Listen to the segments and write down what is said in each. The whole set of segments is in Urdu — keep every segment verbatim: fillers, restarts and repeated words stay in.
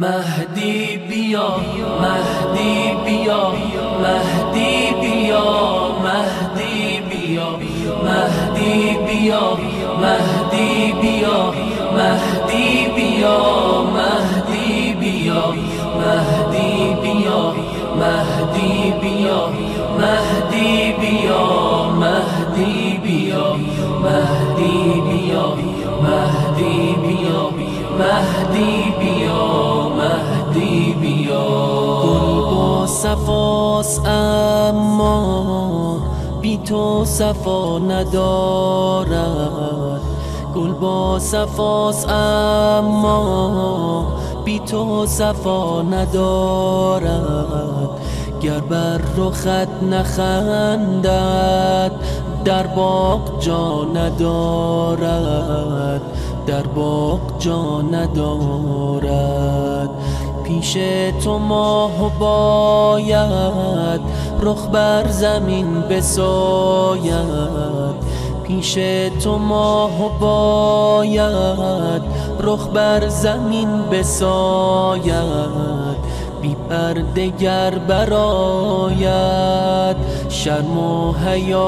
مہدی بیا مہدی بیا مہدی بیا مہدی بیا مہدی بیا مہدی بیا مہدی بیا مہدی بیا مہدی بیا مہدی بیا مہدی بیا مہدی بیا مہدی بیا مہدی بیا مہدی بیا مهدی بیا گل با صفاست اما بی تو صفا ندارد گل با صفاست اما بی تو صفا ندارد گر بر رخت نخندد در باغ جا ندارد در باغ جا ندارد پیش تو ماه باید رخ بر زمین بساید پیش تو ماه باید رخ بر زمین بساید بی پرده گر برآید شرم و حیا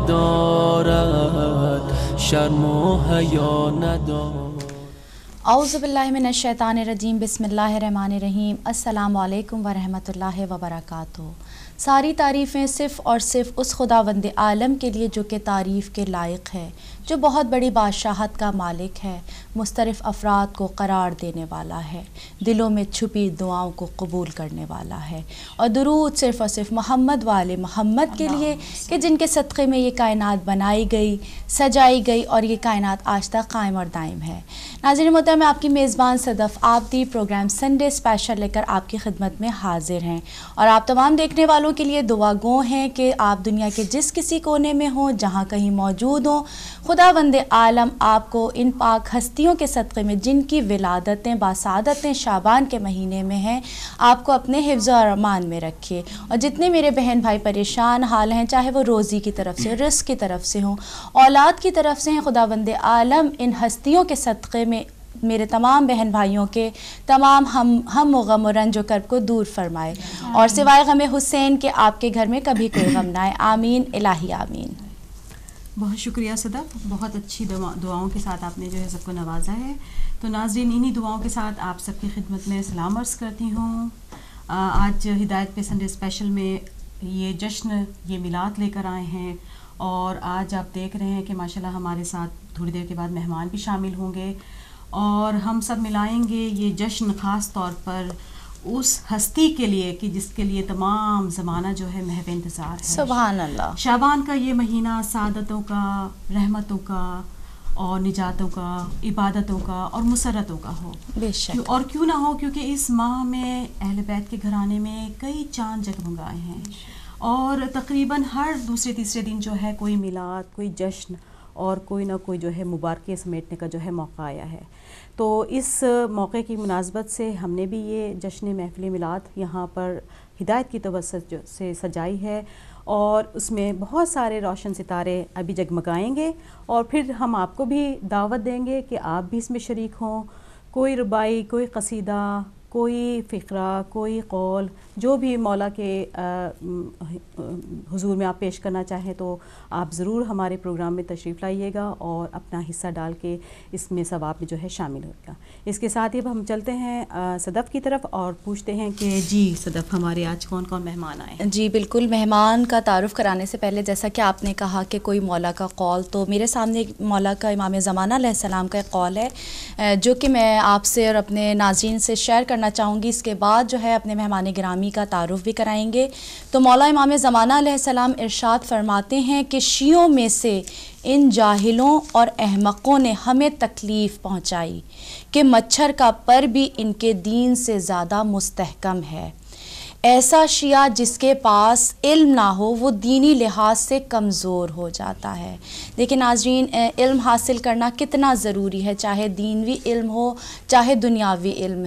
ندارد شرم و حیا ندارد. اعوذ باللہ من الشیطان الرجیم بسم اللہ الرحمن الرحیم السلام علیکم ورحمۃ اللہ وبرکاتہ. ساری تعریفیں صرف اور صرف اس خداوند عالم کے لیے جو کہ تعریف کے لائق ہے، جو بہت بڑی بادشاہت کا مالک ہے، مختلف افراد کو قرار دینے والا ہے، دلوں میں چھپی دعاؤں کو قبول کرنے والا ہے. اور درود صرف اور صرف محمد والے محمد کے لیے کہ جن کے صدقے میں یہ کائنات بنائی گئی، سجائی گئی اور یہ کائنات آج تک قائم اور دائم ہے. ناظرین محترم، میں آپ کی میزبان Sadaf Abidi program Sunday special لے کر آپ کی خدمت میں حاضر ہیں اور آپ تمام دیکھنے والوں کے لیے دعا گو ہیں کہ آپ دنیا کے جس کسی کونے میں ہوں، جہاں کہیں موجود ہوں، خداوند عالم آپ کو ان پاک ہستیوں کے صدقے میں جن کی ولادتیں باسعادتیں شعبان کے مہینے میں ہیں، آپ کو اپنے حفظ و امان میں رکھے. اور جتنے میرے بہن بھائی پریشان حال ہیں، چاہے وہ روزی کی طرف سے، رزق کی طرف سے ہوں، اولاد کی طرف سے ہیں، خداوند عالم ان ہستیوں کے صدقے میں میرے تمام بہن بھائیوں کے تمام ہم ہم و غم و رنج و کرب کو دور فرمائے اور سوائے غم حسین کے آپ کے گھر میں کبھی کوئی غم نہ آئے. آمین الہی آمین. بہت شکریہ صدف، بہت اچھی دعاؤں کے ساتھ آپ نے جو ہے سب کو نوازا ہے. تو ناظرین، انہی دعاؤں کے ساتھ آپ سب کی خدمت میں سلام عرض کرتی ہوں. آج ہدایت پہ سنڈے اسپیشل میں یہ جشن، یہ میلاد لے کر آئے ہیں اور آج آپ دیکھ رہے ہیں کہ ماشاءاللہ ہمارے ساتھ تھوڑی دیر کے بعد مہمان بھی شامل ہوں گے اور ہم سب ملائیں گے یہ جشن خاص طور پر اس ہستی کے لیے کہ جس کے لیے تمام زمانہ جو ہے محو انتظار ہے. سبحان اللہ. شعبان کا یہ مہینہ سعادتوں کا، رحمتوں کا اور نجاتوں کا، عبادتوں کا اور مسرتوں کا ہو. بے شک. اور کیوں نہ ہو، کیونکہ اس ماہ میں اہل بیت کے گھرانے میں کئی چاند جگمگائے ہیں اور تقریباً ہر دوسرے تیسرے دن جو ہے کوئی میلاد، کوئی جشن اور کوئی نہ کوئی جو ہے مبارکے سمیٹنے کا جو ہے موقع آیا ہے. تو اس موقع کی مناسبت سے ہم نے بھی یہ جشن محفل میلاد یہاں پر ہدایت کی توسط سے سجائی ہے اور اس میں بہت سارے روشن ستارے ابھی جگمگائیں گے اور پھر ہم آپ کو بھی دعوت دیں گے کہ آپ بھی اس میں شریک ہوں. کوئی ربائی، کوئی قصیدہ، کوئی فقرہ، کوئی قول، جو بھی مولا کے حضور میں آپ پیش کرنا چاہیں تو آپ ضرور ہمارے پروگرام میں تشریف لائیے گا اور اپنا حصہ ڈال کے اس میں ثواب میں جو ہے شامل ہوگا. اس کے ساتھ ہی اب ہم چلتے ہیں صدف کی طرف اور پوچھتے ہیں کہ جی صدف، ہمارے آج کون کون مہمان آئے ہیں؟ جی بالکل. مہمان کا تعارف کرانے سے پہلے جیسا کہ آپ نے کہا کہ کوئی مولا کا قول، تو میرے سامنے مولا کا امام زمانہ علیہ السلام کا ایک قول ہے جو کہ میں آپ سے اور اپنے ناظرین سے شیئر کرنا چاہوں گی. اس کے بعد جو ہے اپنے مہمان گرامی کا تعارف بھی کرائیں گے. تو مولا امام زمانہ علیہ السلام ارشاد فرماتے ہیں کہ شیعوں میں سے ان جاہلوں اور احمقوں نے ہمیں تکلیف پہنچائی کہ مچھر کا پر بھی ان کے دین سے زیادہ مستحکم ہے. ایسا شیعہ جس کے پاس علم نہ ہو وہ دینی لحاظ سے کمزور ہو جاتا ہے. لیکن ناظرین، علم حاصل کرنا کتنا ضروری ہے، چاہے دینوی علم ہو چاہے دنیاوی علم ہو.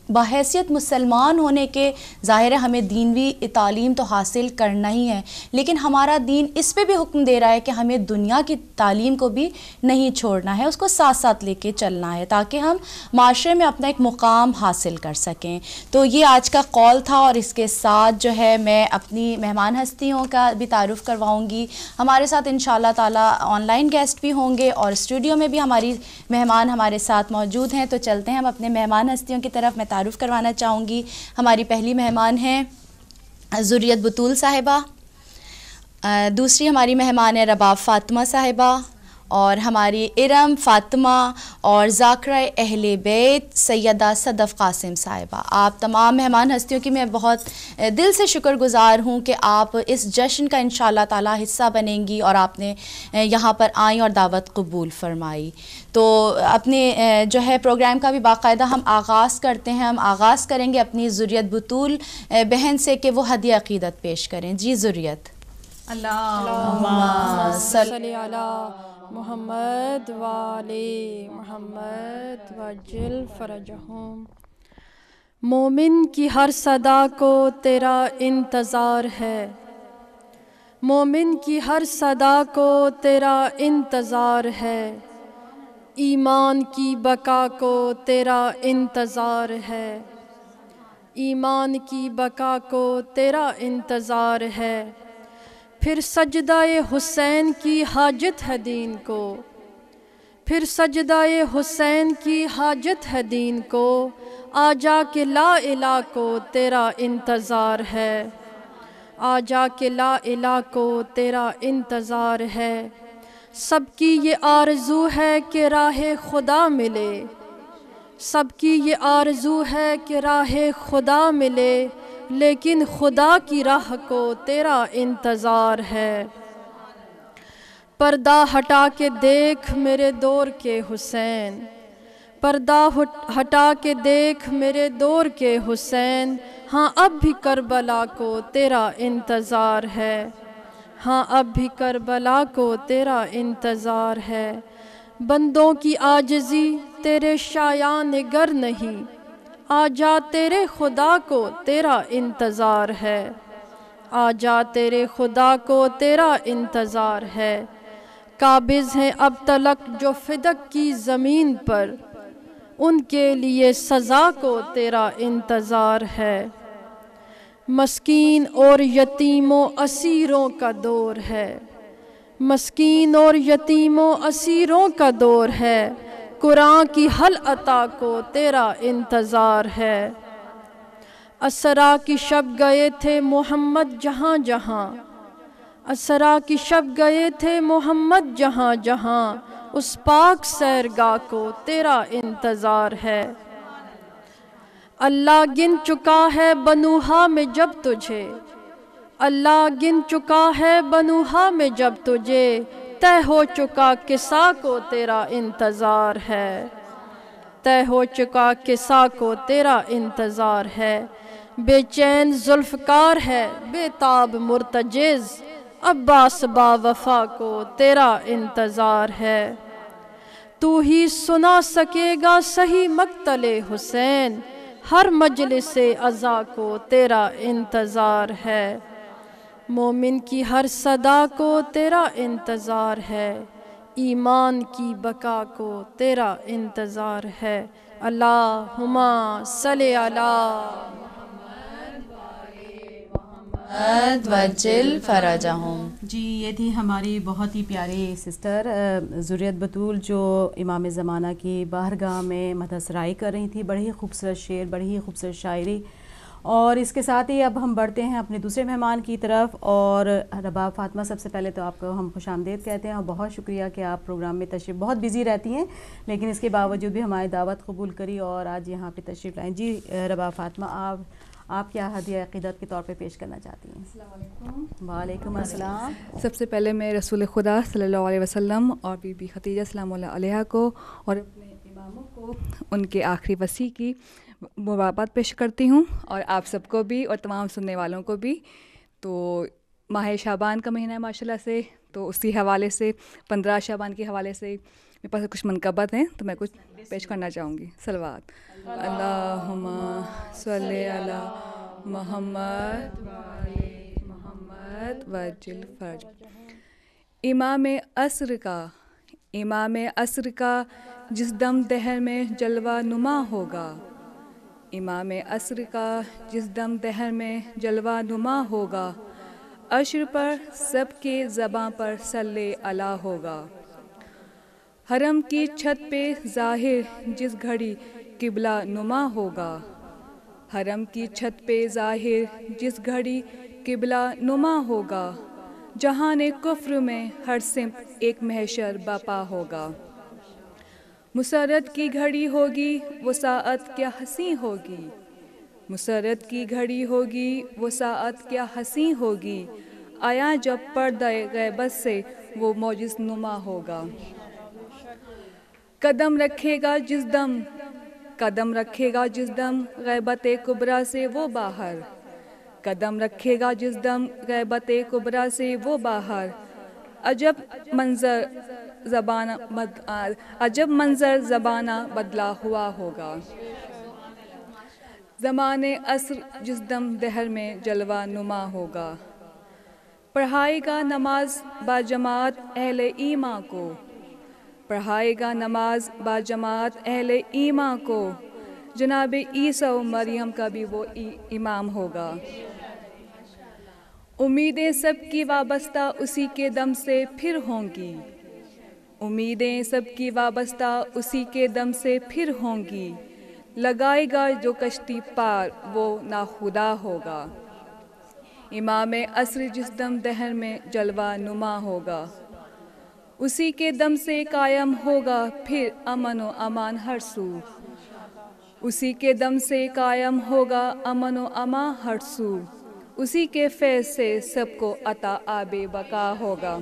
بحیثیت مسلمان ہونے کے ظاہر ہے ہمیں دینوی تعلیم تو حاصل کرنا ہی ہے، لیکن ہمارا دین اس پہ بھی حکم دے رہا ہے کہ ہمیں دنیا کی تعلیم کو بھی نہیں چھوڑنا ہے، اس کو ساتھ ساتھ لے کے چلنا ہے تاکہ ہم معاشرے میں اپنا ایک مقام حاصل کر سکیں۔ تو یہ آج کا قول تھا، اور اس کے ساتھ جو ہے میں اپنی مہمان ہستیوں کا بھی تعارف کرواؤں گی۔ ہمارے ساتھ انشاءاللہ تعالی آن لائن گیسٹ بھی ہوں گے اور اسٹوڈیو میں بھی ہماری مہمان ہمارے ساتھ موجود ہیں۔ تو چلتے ہیں ہم اپنے مہمان ہستیوں کی طرف۔ میں تعارف کروانا چاہوں گی، ہماری پہلی مہمان ہیں ذریت بطول صاحبہ، دوسری ہماری مہمان ہے رباب فاطمہ صاحبہ، اور ہماری ارم فاطمہ اور ذاکرہ اہل بیت سیدہ صدف قاسم صاحبہ۔ آپ تمام مہمان ہستیوں کی میں بہت دل سے شکر گزار ہوں کہ آپ اس جشن کا انشاءاللہ تعالی حصہ بنیں گی اور آپ نے یہاں پر آئیں اور دعوت قبول فرمائی۔ تو اپنے جو ہے پروگرام کا بھی باقاعدہ ہم آغاز کرتے ہیں، ہم آغاز کریں گے اپنی ذریت بطول بہن سے کہ وہ ہدیہ عقیدت پیش کریں۔ جی ذریت۔ اللہم صلی علی محمد وآلِ محمد وجل فرجہم۔ مومن کی ہر صدا کو تیرا انتظار ہے، مومن کی ہر صدا کو تیرا انتظار ہے، ایمان کی بقا کو تیرا انتظار ہے، ایمان کی بقا کو تیرا انتظار ہے۔ پھر سجدہ حسین کی حاجت ہے دین کو، پھر سجدہ حسین کی حاجت ہے دین کو، آ جا کے لا الہ کو تیرا انتظار ہے، آ جا کے لا الہ کو تیرا انتظار ہے۔ سب کی یہ آرزو ہے کہ راہ خدا ملے، سب کی یہ آرزو ہے کہ راہ خدا ملے، لیکن خدا کی راہ کو تیرا انتظار ہے۔ پردہ ہٹا کے دیکھ میرے دور کے حسین، پردہ ہٹا کے دیکھ میرے دور کے حسین، ہاں اب بھی کربلا کو تیرا انتظار ہے، ہاں اب بھی کربلا کو تیرا انتظار ہے۔ بندوں کی عاجزی تیرے شایان گر نہیں، آ جا تیرے خدا کو تیرا انتظار ہے، آ جا تیرے خدا کو تیرا انتظار ہے۔ قابض ہیں اب تلک جو فدق کی زمین پر، ان کے لیے سزا کو تیرا انتظار ہے۔ مسکین اور یتیموں اسیروں کا دور ہے، مسکین اور یتیموں اسیروں کا دور ہے، قرآن کی حل عطا کو تیرا انتظار ہے۔ اسرا کی شب گئے تھے محمد جہاں جہاں، اسرا کی شب گئے تھے محمد جہاں جہاں، اس پاک سیرگاہ کو تیرا انتظار ہے۔ اللہ گن چکا ہے بنوہا میں جب تجھے، اللہ گن چکا ہے بنوہا میں جب تجھے، طے ہو چکا قصہ کو تیرا انتظار ہے، طے ہو چکا قصہ کو تیرا انتظار ہے۔ بے چین ذوالفقار ہے بے تاب مرتجز، عباس با وفا کو تیرا انتظار ہے۔ تو ہی سنا سکے گا صحیح مقتل حسین، ہر مجلس عزا کو تیرا انتظار ہے۔ مومن کی ہر صدا کو تیرا انتظار ہے، ایمان کی بقا کو تیرا انتظار ہے۔ اللہم صلی علی محمد وجل فرجہم۔ جی یہ تھی ہماری بہت ہی پیاری سسٹر ذریت بطول، جو امام زمانہ کی بارگاہ میں مدح سرائی کر رہی تھی۔ بڑی ہی خوبصورت شعر، بڑی ہی خوبصورت شاعری، اور اس کے ساتھ ہی اب ہم بڑھتے ہیں اپنے دوسرے مہمان کی طرف۔ اور رباب فاطمہ، سب سے پہلے تو آپ کو ہم خوش آمدید کہتے ہیں اور بہت شکریہ کہ آپ پروگرام میں تشریف، بہت بزی رہتی ہیں لیکن اس کے باوجود بھی ہماری دعوت قبول کری اور آج یہاں پہ تشریف لائیں۔ جی رباب فاطمہ، آپ آپ کیا ہدیہ عقیدت کے طور پہ پیش کرنا چاہتی ہیں؟ السلام علیکم۔ وعلیکم السلام۔ سب سے پہلے میں رسول خدا صلی اللہ علیہ وسلم اور بی بی خدیجہ سلام اللہ علیہا کو اور اپنے اماموں کو ان کے آخری وصی کی مبارکباد پیش کرتی ہوں، اور آپ سب کو بھی اور تمام سننے والوں کو بھی۔ تو ماہ شعبان کا مہینہ ہے ماشاء اللہ سے، تو اسی حوالے سے پندرہ شعبان کے حوالے سے میرے پاس کچھ منقبت ہیں تو میں کچھ پیش کرنا چاہوں گی. صلوات. اللہم صلی علی محمد وعلی محمد وجل فرج. امام عصر کا امام عصر کا جس دم دہر میں جلوہ نما ہوگا. امام عصر کا جس دم دہر میں جلوہ نما ہوگا. عشر پر سب کے زباں پر صلی علی ہوگا. حرم کی چھت پہ ظاہر جس گھڑی قبلہ نما ہوگا. حرم کی چھت پہ ظاہر جس گھڑی قبلہ نما ہوگا. جہان کفر میں ہر سمت ایک محشر برپا ہوگا. مسرت کی گھڑی ہوگی وہ ساعت کیا حسین ہوگی. مسرت کی گھڑی ہوگی وہ ساعت کیا حسین ہوگی. آیا جب پردہ غیبت سے وہ معجز نما ہوگا. قدم رکھے گا جس دم قدم رکھے گا جس دم غیبت کبریٰ سے وہ باہر. قدم رکھے گا جس دم غیبت کبریٰ سے وہ باہر. عجب منظر زبانہ عجب منظر زبانہ بدلا ہوا ہوگا. زمانے عصر جس دم دہر میں جلوہ نما ہوگا. پڑھائے گا نماز با جماعت اہل ایماں کو. پڑھائے گا نماز با جماعت اہل ایماں کو. جناب عیسیٰ و مریم کا بھی وہ امام ہوگا. امیدیں سب کی وابستہ اسی کے دم سے پھر ہوں گی. امیدیں سب کی وابستہ اسی کے دم سے پھر ہوں گی. لگائے گا جو کشتی پار وہ ناخدا ہوگا. امام عصر جس دم دہر میں جلوہ نما ہوگا. اسی کے دم سے قائم ہوگا پھر امن و امان ہر سو. اسی کے دم سے قائم ہوگا امن و امان ہر سو. اسی کے فیض سے سب کو عطا آب بقا ہوگا.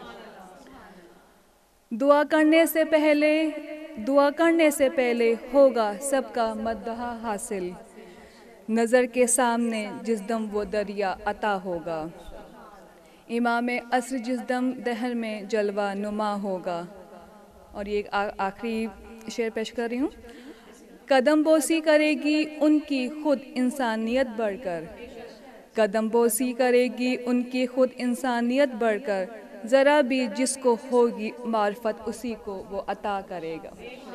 دعا کرنے سے پہلے دعا کرنے سے پہلے ہوگا سب کا مدح حاصل. نظر کے سامنے جس دم وہ دریا عطا ہوگا. امام عصر جس دم دہر میں جلوہ نما ہوگا. اور یہ آخری شعر پیش کر رہی ہوں. قدم بوسی کرے گی ان کی خود انسانیت بڑھ کر. قدم بوسی کرے گی ان کی خود انسانیت بڑھ کر. ذرا بھی جس کو ہوگی معرفت اسی کو وہ عطا کرے گا.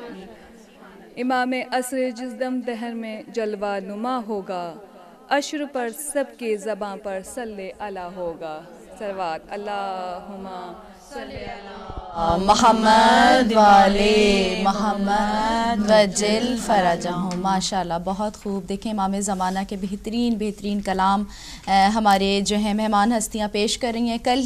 امام عصر جس دم دہر میں جلوہ نما ہوگا. عشر پر سب کے زباں پر صلی علی ہوگا. صلوات. اللہم صلی علی محمد والے محمد وجل فرجہم. ماشاء اللہ بہت خوب. دیکھیں امام زمانہ کے بہترین بہترین کلام ہمارے جو ہیں مہمان ہستیاں پیش کر رہی ہیں. کل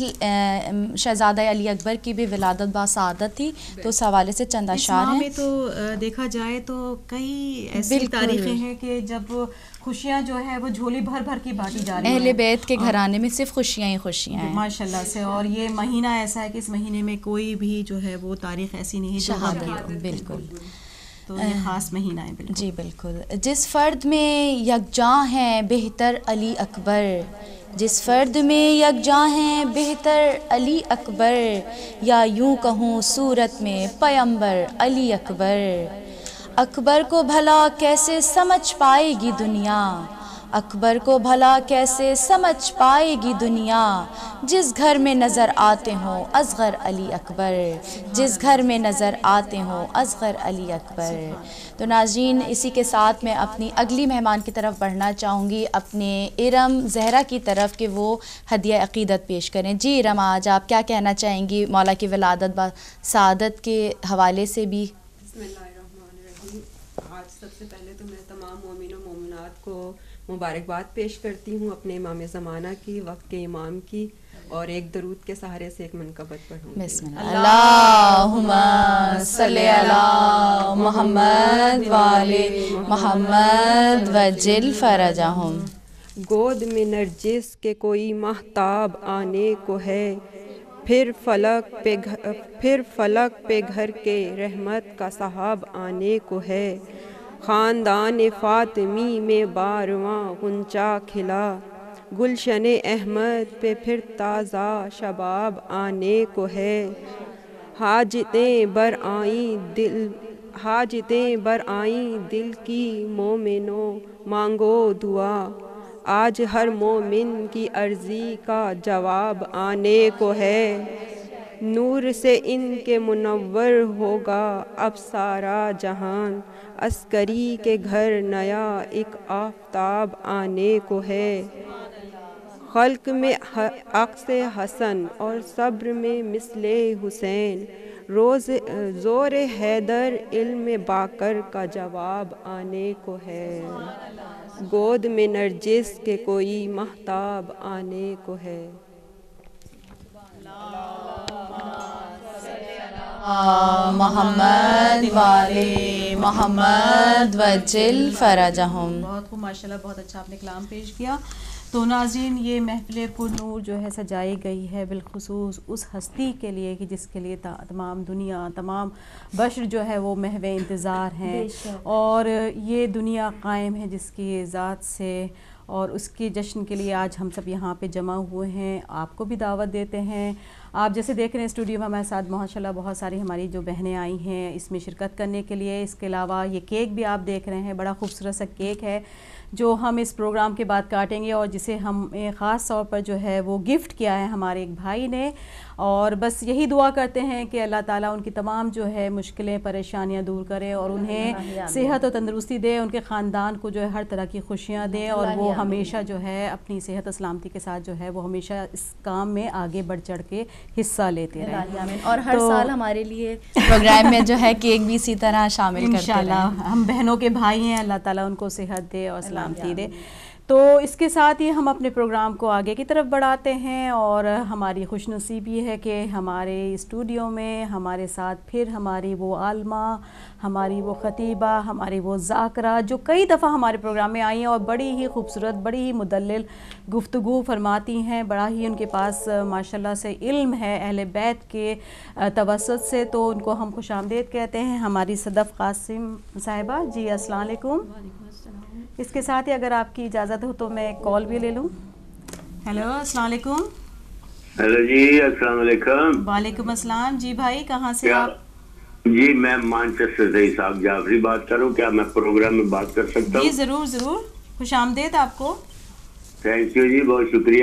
شہزادہ علی اکبر کی بھی ولادت باسعادت تھی تو اس حوالے سے چند اشعار ہیں. میں تو دیکھا جائے تو کئی ایسی تاریخیں ہیں کہ جب خوشیاں جو ہے وہ جھولی بھر بھر کی بانٹی جا رہی ہیں. اہل بیت کے گھرانے میں صرف خوشیاں ہی خوشیاں ہیں ماشاء اللہ سے. اور یہ مہینہ ایسا ہے کہ اس مہینے میں کوئی بھی جو ہے وہ تاریخ ایسی نہیں ہے شہادت. بالکل تو یہ خاص مہینہ ہے. بالکل جی بالکل. جس فرد میں یکجاں ہیں بہتر علی اکبر. جس فرد میں یکجاں ہیں بہتر علی اکبر. یا یوں کہوں صورت میں پیمبر علی اکبر. اکبر کو بھلا کیسے سمجھ پائے گی دنیا. اکبر کو بھلا کیسے سمجھ پائے گی دنیا. جس گھر میں نظر آتے ہوں اصغر علی اکبر. جس گھر میں نظر آتے ہوں اصغر علی اکبر. تو ناظرین اسی کے ساتھ میں اپنی اگلی مہمان کی طرف بڑھنا چاہوں گی, اپنے ارم زہرا کی طرف کہ وہ ہدیہ عقیدت پیش کریں. جی ارم آج آپ کیا کہنا چاہیں گی مولا کی ولادت با سعادت کے حوالے سے بھی؟ بسم اللہ الرحمن الرحیم. آج سب سے پہلے تو میں تمام مومن و مومنات کو مبارکباد پیش کرتی ہوں اپنے امام زمانہ کی, وقت کے امام کی, اور ایک درود کے سہارے سے ایک منقبت پڑھوں. بسم اللہ. اللہم صلی علی محمد والے محمد وجل فرجہم. گود میں نرجس کے کوئی مہتاب آنے کو ہے. پھر فلک پہ پھر فلک پہ گھر کے رحمت کا سحاب آنے کو ہے. خاندان فاطمی میں بارواں غنچہ کھلا. گلشن احمد پہ پھر تازہ شباب آنے کو ہے. حاجتیں بر آئیں دل حاجتیں بر آئیں دل کی مومنوں مانگو دعا، آج ہر مومن کی عرضی کا جواب آنے کو ہے، نور سے ان کے منور ہوگا اب سارا جہان، عسکری کے گھر نیا ایک آفتاب آنے کو ہے، خلق میں عکس حسن اور صبر میں مثل حسین، روز زور حیدر علم باقر کا جواب آنے کو ہے، گود میں نرجس کے کوئی مہتاب آنے کو ہے۔ محمد والے محمد وجل فرجہم۔ بہت خوب، ماشاءاللہ، بہت اچھا آپ نے کلام پیش کیا۔ تو ناظرین، یہ محفل پر نور جو ہے سجائی گئی ہے بالخصوص اس ہستی کے لیے کہ جس کے لیے تمام دنیا، تمام بشر جو ہے وہ محو انتظار ہیں، اور یہ دنیا قائم ہے جس کی ذات سے، اور اس کے جشن کے لیے آج ہم سب یہاں پہ جمع ہوئے ہیں۔ آپ کو بھی دعوت دیتے ہیں۔ آپ جیسے دیکھ رہے ہیں اسٹوڈیو میں ہمارے ساتھ ماشاءاللہ بہت ساری ہماری جو بہنیں آئی ہیں اس میں شرکت کرنے کے لیے۔ اس کے علاوہ یہ کیک بھی آپ دیکھ رہے ہیں، بڑا خوبصورت سا کیک ہے جو ہم اس پروگرام کے بعد کاٹیں گے، اور جسے ہم خاص طور پر جو ہے وہ گفٹ کیا ہے ہمارے ایک بھائی نے، اور بس یہی دعا کرتے ہیں کہ اللہ تعالیٰ ان کی تمام جو ہے مشکلیں پریشانیاں دور کرے اور انہیں صحت و تندرستی دے، ان کے خاندان کو جو ہے ہر طرح کی خوشیاں دے، اور وہ ہمیشہ جو ہے اپنی صحت و سلامتی کے ساتھ جو ہے وہ ہمیشہ اس کام میں آگے بڑھ چڑھ کے حصہ لیتے رہیں، اور ہر سال ہمارے لیے پروگرام میں جو ہے کیک بھی اسی طرح شامل کرتے ہیں انشاءاللہ۔ ہم بہنوں کے بھائی ہیں، اللہ تعالیٰ ان کو صحت دے اور سلامتی دے۔ تو اس کے ساتھ ہی ہم اپنے پروگرام کو آگے کی طرف بڑھاتے ہیں، اور ہماری خوش نصیبی ہے کہ ہمارے اسٹوڈیو میں ہمارے ساتھ پھر ہماری وہ عالمہ، ہماری وہ خطیبہ، ہماری وہ ذاکرہ جو کئی دفعہ ہمارے پروگرام میں آئی ہیں اور بڑی ہی خوبصورت، بڑی ہی مدلل گفتگو فرماتی ہیں، بڑا ہی ان کے پاس ماشاءاللہ سے علم ہے اہل بیت کے توسط سے، تو ان کو ہم خوش آمدید کہتے ہیں۔ ہماری صدف قاسم صاحبہ، جی السلام علیکم۔ اس کے ساتھ ہی اگر آپ کی اجازت ہو تو میں ایک کال بھی لے لوں۔ ہیلو، السلام علیکم۔ ہیلو جی، السلام علیکم۔ وعلیکم السلام۔ جی بھائی، کہاں سے آپ؟ جی میں مانچسٹر سے اسحاق جعفری بات کروں، کیا میں پروگرام میں بات کر سکتا ہوں؟ جی ضرور ضرور، خوش آمدید آپ کو۔ تھینک یو جی، بہت شکریہ۔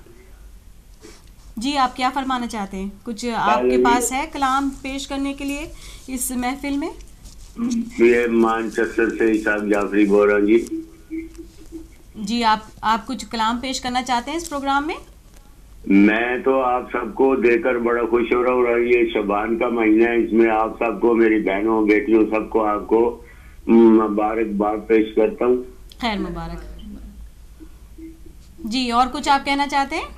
جی آپ کیا فرمانا چاہتے ہیں؟ کچھ آپ کے پاس ہے کلام پیش کرنے کے لیے اس محفل میں؟ یہ مانچسٹر سے اسحاق جعفری بول رہا ہوں جی۔ جی آپ آپ کچھ کلام پیش کرنا چاہتے ہیں اس پروگرام میں؟ میں تو آپ سب کو دیکھ کر بڑا خوش ہو رہا ہوں، یہ شعبان کا مہینہ ہے، اس میں آپ سب کو، میری بہنوں بیٹیوں سب کو آپ کو مبارکباد پیش کرتا ہوں۔ خیر مبارک۔ جی اور کچھ آپ کہنا چاہتے ہیں؟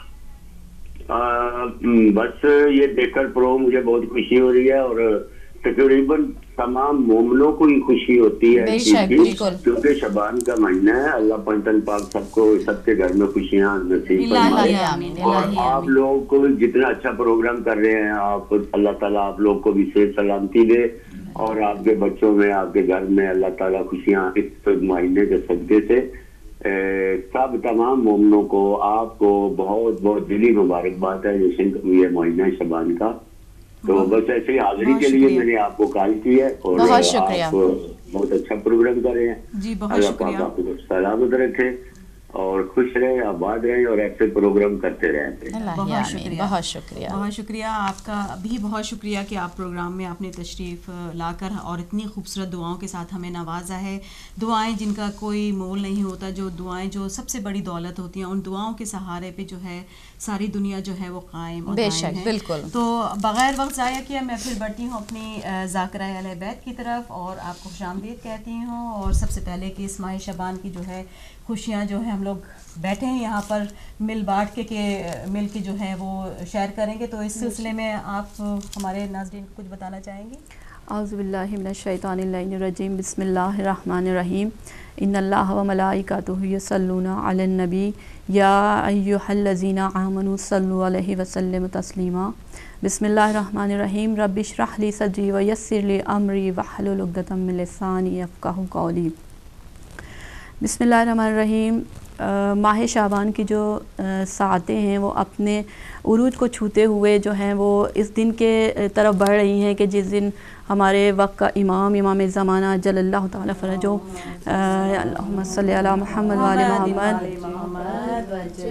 بس یہ دیکھ کر پرو مجھے بہت خوشی ہو رہی ہے، اور تقریباً تمام مومنوں کو ہی خوشی ہوتی ہے کیونکہ شعبان کا مہینہ ہے۔ اللہ پنجتن پاک سب کو، سب کے گھر میں خوشیاں نصیب فرمائے، اور آپ لوگوں کو جتنا اچھا پروگرام کر رہے ہیں آپ، اللہ تعالیٰ آپ لوگ کو بھی صحت سلامتی دے، اور آپ کے بچوں میں، آپ کے گھر میں اللہ تعالیٰ خوشیاں اس مہینے کے صدقے سے سب تمام مومنوں کو، آپ کو بہت بہت دلی مبارکباد ہے یہ مہینہ شعبان کا۔ تو بس ایسے ہی حاضری کے لیے میں نے آپ کو کال کی ہے، اور آپ بہت اچھا پروگرام کر رہے ہیں۔ جی بہت اللہ شکریہ۔ پاک آپ کو سلامت رکھے اور خوش رہیں، آباد رہیں، اور ایسے پروگرام کرتے رہتے ہیں۔ بہت شکریہ، بہت شکریہ، بہت شکریہ آپ کا بھی، بہت شکریہ کہ آپ پروگرام میں آپ نے تشریف لا کر اور اتنی خوبصورت دعاؤں کے ساتھ ہمیں نوازا ہے۔ دعائیں جن کا کوئی مول نہیں ہوتا، جو دعائیں جو سب سے بڑی دولت ہوتی ہیں، ان دعاؤں کے سہارے پہ جو ہے ساری دنیا جو ہے وہ قائم اور بے قائم شک، ہے۔ بالکل۔ تو بغیر وقت ضائع کیا میں پھر بڑھتی ہوں اپنی ذاکرہ اہل بیت کی طرف، اور آپ کو خوش آمدید کہتی ہوں، اور سب سے پہلے کہ اس ماہ شعبان کی جو ہے خوشیاں جو ہیں ہم لوگ بیٹھے ہیں یہاں پر مل بانٹ کے کہ مل کے جو ہے وہ شیئر کریں گے، تو اس سلسلے میں آپ ہمارے ناظرین کو کچھ بتانا چاہیں گے؟ اعوذ باللہ من الشیطان اللعین الرجیم، بسم اللہ الرحمن الرحیم، ان اللہ و ملائکتہ یصلون علی النبی یا ایھا الذین آمنوا صلوا علیہ وسلموا تسلیما، بسم اللہ الرحمن الرحیم، رب اشرح لی صدری ویسر لی امری واحلل عقدۃ من لسانی یفقہوا قولی۔ بسم اللہ الرحمن الرحیم۔ ماہ شعبان کی جو ساعتیں ہیں وہ اپنے عروج کو چھوتے ہوئے جو ہیں وہ اس دن کے طرف بڑھ رہی ہیں کہ جس دن ہمارے وقت کا امام امام زمانہ جل اللہ تعالیٰ فرجو اللہم صلی علی محمد و آل محمد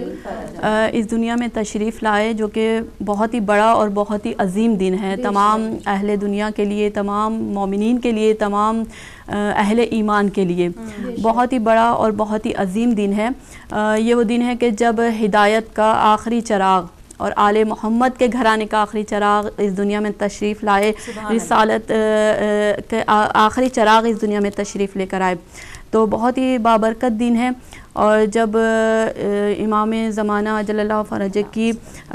اس دنیا میں تشریف لائے، جو کہ بہت ہی بڑا اور بہت ہی عظیم دن ہے تمام اہل دنیا کے لیے، تمام مومنین کے لیے، تمام اہل ایمان کے لیے بہت ہی بڑا اور بہت ہی عظیم دن ہے۔ یہ وہ دن ہے کہ جب ہدایت کا آخری چراغ اور آل محمد کے گھرانے کا آخری چراغ اس دنیا میں تشریف لائے، رسالت کے آخری چراغ اس دنیا میں تشریف لے کر آئے، تو بہت ہی بابرکت دن ہے۔ اور جب امام زمانہ جل اللہ فرجہ کی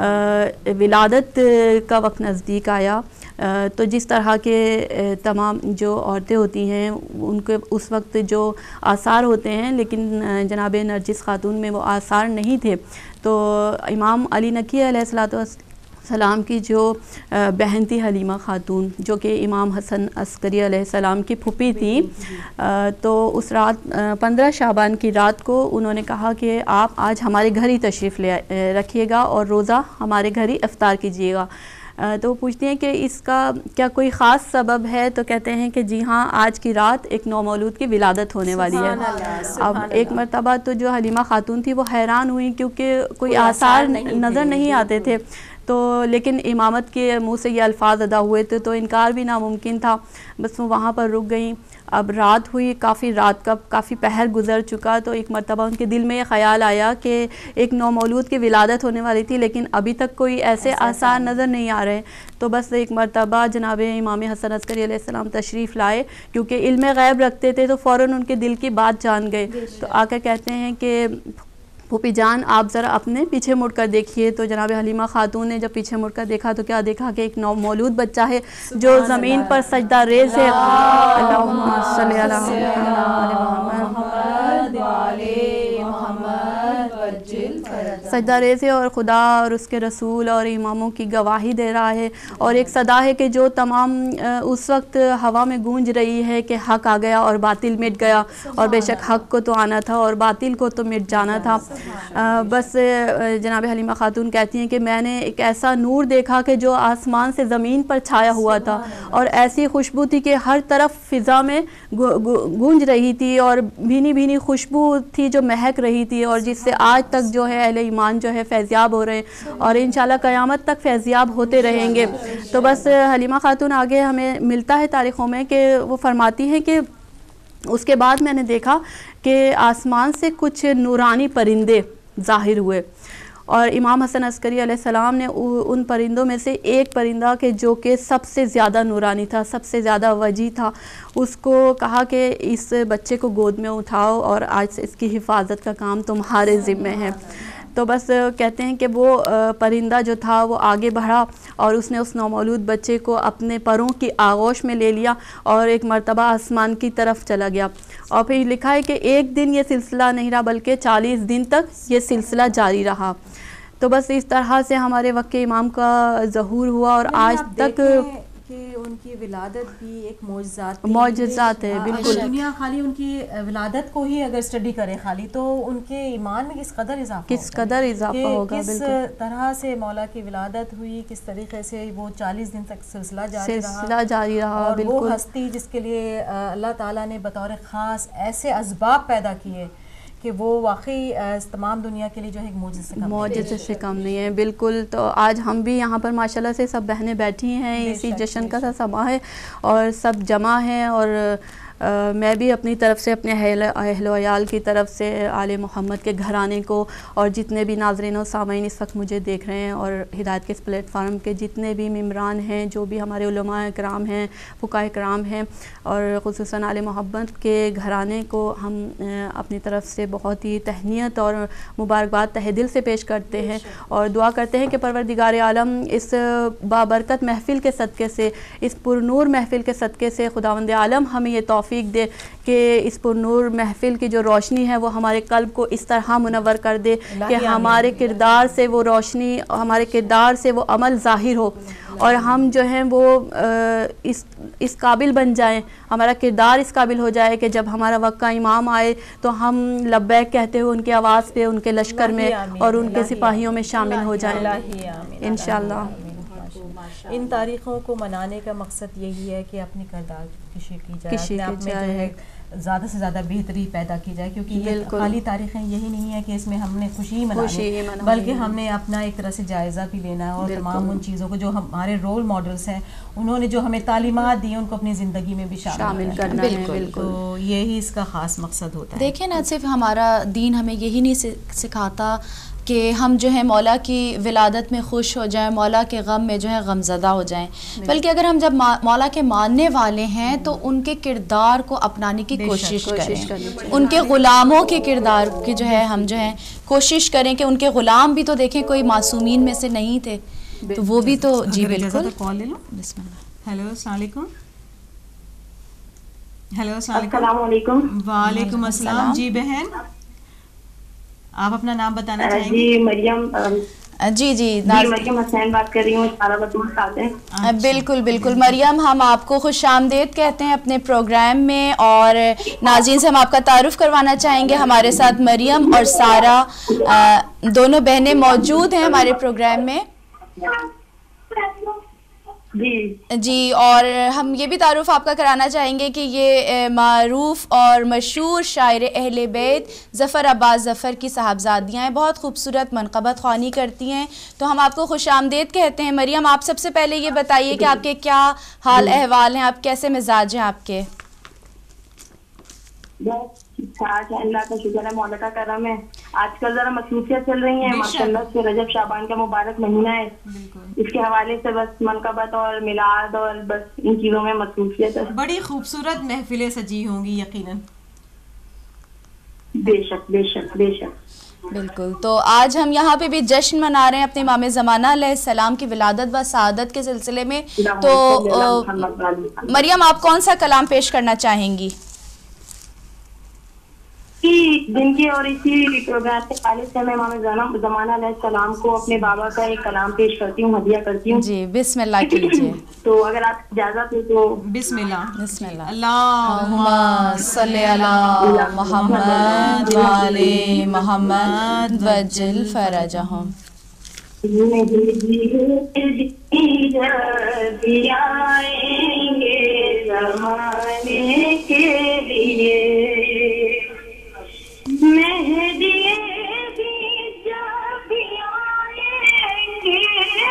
ولادت کا وقت نزدیک آیا تو جس طرح کے تمام جو عورتیں ہوتی ہیں ان کے اس وقت جو آثار ہوتے ہیں، لیکن جناب نرجس خاتون میں وہ آثار نہیں تھے، تو امام علی نقی علیہ الصلوۃ والسلام کی جو بہن تھی حلیمہ خاتون، جو کہ امام حسن عسکری علیہ السلام کی پھوپھی تھیں، تو اس رات پندرہ شعبان کی رات کو انہوں نے کہا کہ آپ آج ہمارے گھر ہی تشریف لے رکھیے گا اور روزہ ہمارے گھر ہی افطار کیجیے گا۔ تو وہ پوچھتے ہیں کہ اس کا کیا کوئی خاص سبب ہے، تو کہتے ہیں کہ جی ہاں، آج کی رات ایک نومولود کی ولادت ہونے والی ہے۔ اب ایک مرتبہ تو جو حلیمہ خاتون تھی وہ حیران ہوئی، کیونکہ کوئی آثار نظر نہیں آتے تھے، تو لیکن امامت کے منہ سے یہ الفاظ ادا ہوئے تھے تو انکار بھی ناممکن تھا، بس وہ وہاں پر رک گئیں۔ اب رات ہوئی، کافی رات کا کافی پہر گزر چکا، تو ایک مرتبہ ان کے دل میں یہ خیال آیا کہ ایک نومولود کی ولادت ہونے والی تھی لیکن ابھی تک کوئی ایسے آثار نظر نہیں آ رہے، تو بس ایک مرتبہ جناب امام حسن عسکری علیہ السلام تشریف لائے، کیونکہ علم غیب رکھتے تھے تو فوراً ان کے دل کی بات جان گئے، تو آ کر کہتے ہیں کہ پھوپھی جان آپ ذرا اپنے پیچھے مڑ کر دیکھیے۔ تو جناب حلیمہ خاتون نے جب پیچھے مڑ کر دیکھا تو کیا دیکھا کہ ایک نومولود بچہ ہے جو زمین پر سجدہ ریز ہے۔ اللہم صلی علی محمد سجدہ ریز ہے اور خدا اور اس کے رسول اور اماموں کی گواہی دے رہا ہے، اور ایک صدا ہے کہ جو تمام اس وقت ہوا میں گونج رہی ہے کہ حق آ گیا اور باطل مٹ گیا، اور بے شک حق کو تو آنا تھا اور باطل کو تو مٹ جانا تھا۔ بس جناب حلیمہ خاتون کہتی ہیں کہ میں نے ایک ایسا نور دیکھا کہ جو آسمان سے زمین پر چھایا ہوا تھا، اور ایسی خوشبو تھی کہ ہر طرف فضا میں گونج رہی تھی، اور بھینی بھینی خوشبو تھی جو مہک رہی تھی، اور جس سے آج تک جو ہے اہل ایمان جو ہے فیضیاب ہو رہے ہیں اور انشاءاللہ قیامت تک فیضیاب ہوتے رہیں گے۔ تو بس حلیمہ خاتون آگے ہمیں ملتا ہے تاریخوں میں کہ وہ فرماتی ہیں کہ اس کے بعد میں نے دیکھا کہ آسمان سے کچھ نورانی پرندے ظاہر ہوئے، اور امام حسن عسکری علیہ السلام نے ان پرندوں میں سے ایک پرندہ کہ جو کہ سب سے زیادہ نورانی تھا، سب سے زیادہ وجی تھا، اس کو کہا کہ اس بچے کو گود میں اٹھاؤ اور آج سے اس کی حفاظت کا کام تمہارے ذمہ ہے۔ تو بس کہتے ہیں کہ وہ پرندہ جو تھا وہ آگے بڑھا اور اس نے اس نومولود بچے کو اپنے پروں کی آغوش میں لے لیا اور ایک مرتبہ آسمان کی طرف چلا گیا، اور پھر لکھا ہے کہ ایک دن یہ سلسلہ نہیں رہا بلکہ چالیس دن تک یہ سلسلہ جاری رہا۔ تو بس اس طرح سے ہمارے وقت کے امام کا ظہور ہوا، اور آج تک کہ ان کی ولادت بھی ایک معجزات معجزات ہے۔ بالکل دنیا خالی ان کی ولادت کو ہی اگر اسٹڈی کرے خالی تو ان کے ایمان میں کس قدر اضافہ کس قدر اضافہ ہوگا، کس طرح سے مولا کی ولادت ہوئی، کس طریقے سے وہ چالیس دن تک سلسلہ جاری رہا سلسلہ جاری رہا اور بالکل۔ وہ ہستی جس کے لیے اللہ تعالیٰ نے بطور خاص ایسے اسباب پیدا کیے کہ وہ واقعی تمام دنیا کے لیے جو ہے ایک معجزے سے کم معجزے سے کم نہیں ہے۔ بالکل، تو آج ہم بھی یہاں پر ماشاءاللہ سے سب بہنیں بیٹھی ہیں، اسی جشن کا سما ہے اور سب جمع ہیں، اور میں بھی اپنی طرف سے اپنے اہل و عیال کی طرف سے آل محمد کے گھرانے کو اور جتنے بھی ناظرین و سامعین اس وقت مجھے دیکھ رہے ہیں اور ہدایت کے اس پلیٹ فارم کے جتنے بھی ممبران ہیں، جو بھی ہمارے علماء کرام ہیں، فقہاء کرام ہیں، اور خصوصاً آل محمد کے گھرانے کو ہم اپنی طرف سے بہت ہی تہنیت اور مبارکباد تہ دل سے پیش کرتے ہیں، اور دعا کرتے ہیں کہ پروردگار عالم اس بابرکت محفل کے صدقے سے، اس پرنور محفل کے صدقے سے خداوند عالم ہمیں یہ توفیق توفیق دے کہ اس پر نور محفل کی جو روشنی ہے وہ ہمارے قلب کو اس طرح منور کر دے کہ ہمارے کردار سے وہ روشنی، ہمارے کردار سے وہ عمل ظاہر ہو، اور ہم جو ہیں وہ اس اس قابل بن جائیں، ہمارا کردار اس قابل ہو جائے کہ جب ہمارا وقت کا امام آئے تو ہم لبیک کہتے ہوئے ان کی آواز پہ ان کے لشکر میں اور ان کے سپاہیوں میں شامل ہو جائیں انشاءاللہ۔ ان تاریخوں کو منانے کا مقصد یہی ہے کہ اپنی کردار کشی کی جائے، اپنے آپ میں جو ہے زیادہ سے زیادہ بہتری پیدا کی جائے، کیونکہ یہ خالی تاریخیں یہی نہیں ہے کہ اس میں ہم نے خوشی منانی، بلکہ ہم نے اپنا ایک طرح سے جائزہ بھی لینا ہے، اور تمام ان چیزوں کو جو ہمارے رول ماڈلز ہیں انہوں نے جو ہمیں تعلیمات دی ان کو اپنی زندگی میں بھی شامل کرنا ہے۔ بالکل، تو یہی اس کا خاص مقصد ہوتا ہے۔ دیکھیں نہ صرف ہمارا دین ہمیں یہی نہیں سکھاتا کہ ہم جو ہے مولا کی ولادت میں خوش ہو جائیں، مولا کے غم میں جو ہے غم زدہ ہو جائیں، بلکہ اگر ہم جب مولا کے ماننے والے ہیں تو ان کے کردار کو اپنانے کی کوشش کریں، ان کے غلاموں کے کردار کی جو ہے ہم جو ہے کوشش کریں کہ ان کے غلام بھی تو دیکھیں کوئی معصومین میں سے نہیں تھے، تو وہ بھی تو جی بالکل۔ کال لے لو۔ بسم اللہ۔ ہیلو السلام علیکم۔ ہیلو السلام علیکم۔ وعلیکم السلام۔ جی بہن آپ اپنا نام بتانا چاہیں گے؟ جی مریم، جی جی مریم حسین بات کر رہی ہوں، سارا بطول ساتھ ہیں۔ بالکل بالکل مریم، ہم آپ کو خوش آمدید کہتے ہیں اپنے پروگرام میں، اور ناظرین سے ہم آپ کا تعارف کروانا چاہیں گے۔ ہمارے ساتھ مریم اور سارا دونوں بہنیں موجود ہیں ہمارے پروگرام میں جی جی اور ہم یہ بھی تعارف آپ کا کرانا چاہیں گے کہ یہ معروف اور مشہور شاعر اہل بیت ظفر عباس ظفر کی صاحبزادیاں ہیں، بہت خوبصورت منقبت خوانی کرتی ہیں، تو ہم آپ کو خوش آمدید کہتے ہیں۔ مریم، آپ سب سے پہلے یہ بتائیے کہ آپ کے کیا حال احوال ہیں، آپ کیسے مزاج ہیں آپ کے؟ آج اللہ کا شکر ہے، مولا کا کرم ہے۔ آج کل ذرا مصروفیت چل رہی ہیں ماشاءاللہ سے، رجب شعبان کا مبارک مہینہ ہے، اس کے حوالے سے بس منقبت اور میلاد اور بس ان چیزوں میں مصروفیت ہے۔ بڑی خوبصورت محفلیں سجی ہوں گی یقیناً۔ بے شک بے شک بے شک بالکل، تو آج ہم یہاں پہ بھی جشن منا رہے ہیں اپنے امام زمانہ علیہ السلام کی ولادت و سعادت کے سلسلے میں، تو مریم آپ کون سا کلام پیش کرنا چاہیں گی؟ دن کی اور اسی پروگرام کے حوالے سے میں امام زمانہ علیہ السلام کو اپنے بابا کا ایک کلام پیش کرتی ہوں، ہدیہ کرتی ہوں۔ جی بسم اللہ کیجیے۔ تو اگر آپ اجازت ہے تو بسم اللہ۔ بسم اللہ۔ اللہم صلی علی محمد و آل محمد وجل فرجہم۔ زمانے کے لیے مہدی بھی جب آئیں گے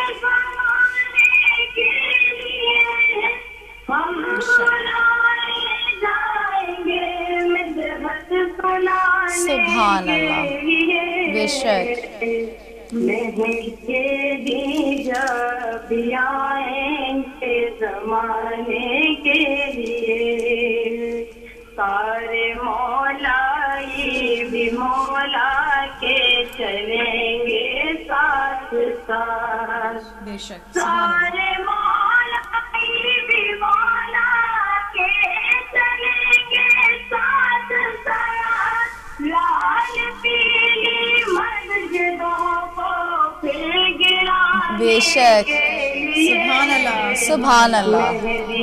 زمانے کے لیے، ہم بلائے جائیں گے مدحت سنانے کے لیے۔ بے شک مہدی بھی جب آئیں گے زمانے کے لیے، سارے مولائی بھی مولا کے چلیں گے ساتھ ساتھ، بے شک سارے مولائی بھی مولا کے چلیں گے ساتھ ساتھ، لال پیلی مسجدوں کو پھر گرا بے شک سبحان اللہ سبحان اللہ۔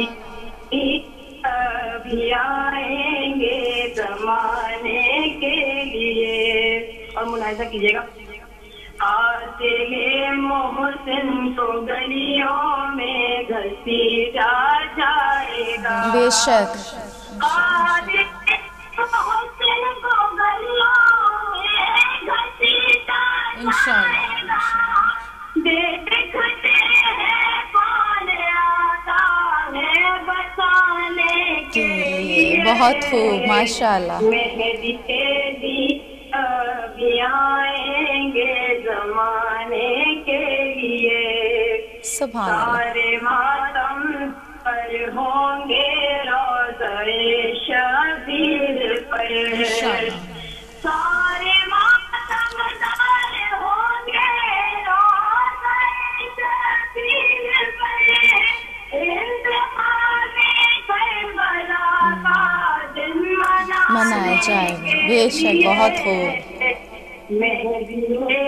بھی آئیں گے زمانے کے لیے، اور ملاحظہ کیجیے گا، قاتل محسن تو گلیوں میں گھسیٹا جائے گا۔ بے شک قاتل محسن تو گلیوں میں گھسیٹا جائے گا، دیکھتے ہیں کون آتا ہے بچانے کے لیے۔ بہت خوب ماشاءاللہ۔ مہدی بھی ابھی آئیں گے زمانے کے لیے، سبحان اللہ۔ سارے ماتم پر ہوں گے روضہ شبیر پر، سارے ماتم دار ہوں گے روضہ شبیر پر، انتقام کربلا کا بے شک بہت خوب. مہدی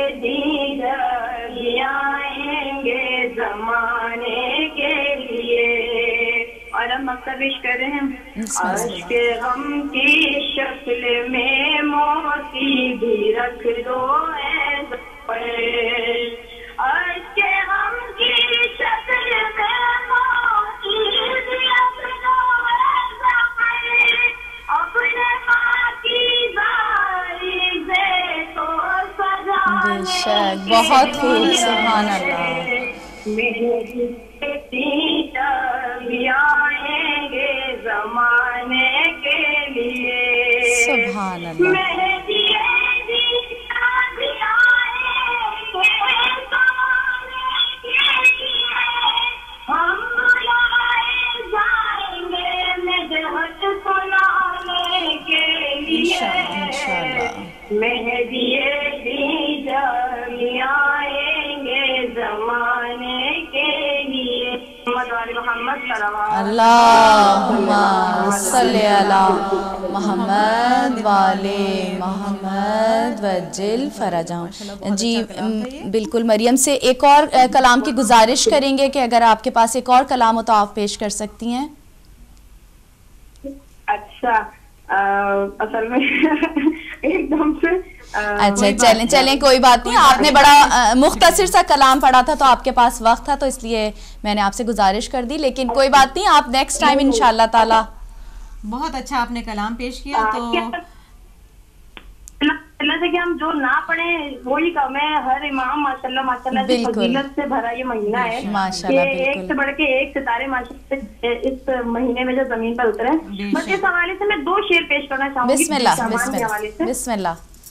دیگر آئیں گے زمانے کے لیے. اور ہم مکتب پیش کر رہے ہیں. عشق غم کی شکل میں موتی بھی رکھ دو اے ظفر. عشق غم کی شکل میں موتی بھی رکھ دو اے ظفر. اپنے ماں کی زاری سے تو سجانے بے شک بہت خوب. سبحان اللہ. آئیں گے زمانے کے لیے. سبحان اللہ. ہم بلائے جائیں گے نجات سنانے کے لیے. مہدی دیگر آئیں گے زمانے کے لیے. محمد اللہم صلی علی محمد والے محمد وجل فرجہم. جی بالکل مریم سے ایک اور کلام کی گزارش کریں گے کہ اگر آپ کے پاس ایک اور کلام ہو تو آپ پیش کر سکتی ہیں. اچھا اصل میں ایک دم سے اچھا چلیں چلیں کوئی بات نہیں. آپ نے بڑا مختصر سا کلام پڑھا تھا تو آپ کے پاس وقت تھا تو اس لیے میں نے آپ سے گزارش کر دی, لیکن کوئی بات نہیں, آپ نیکسٹ ٹائم انشاءاللہ تعالی. بہت اچھا آپ نے کلام پیش کیا. تو اللہ سے کہ ہم جو نہ پڑھیں وہی کم ہے. ہر امام ماشاءاللہ ماشاءاللہ کی فضیلت سے بھرا یہ مہینہ ہے کہ ایک سے بڑھ کے ایک ستارے ماشاءاللہ اس مہینے میں جو زمین پر اترے. بس اس حوالے سے میں دو شعر پیش کرنا چاہوں گی. بسم اللہ بسم اللہ.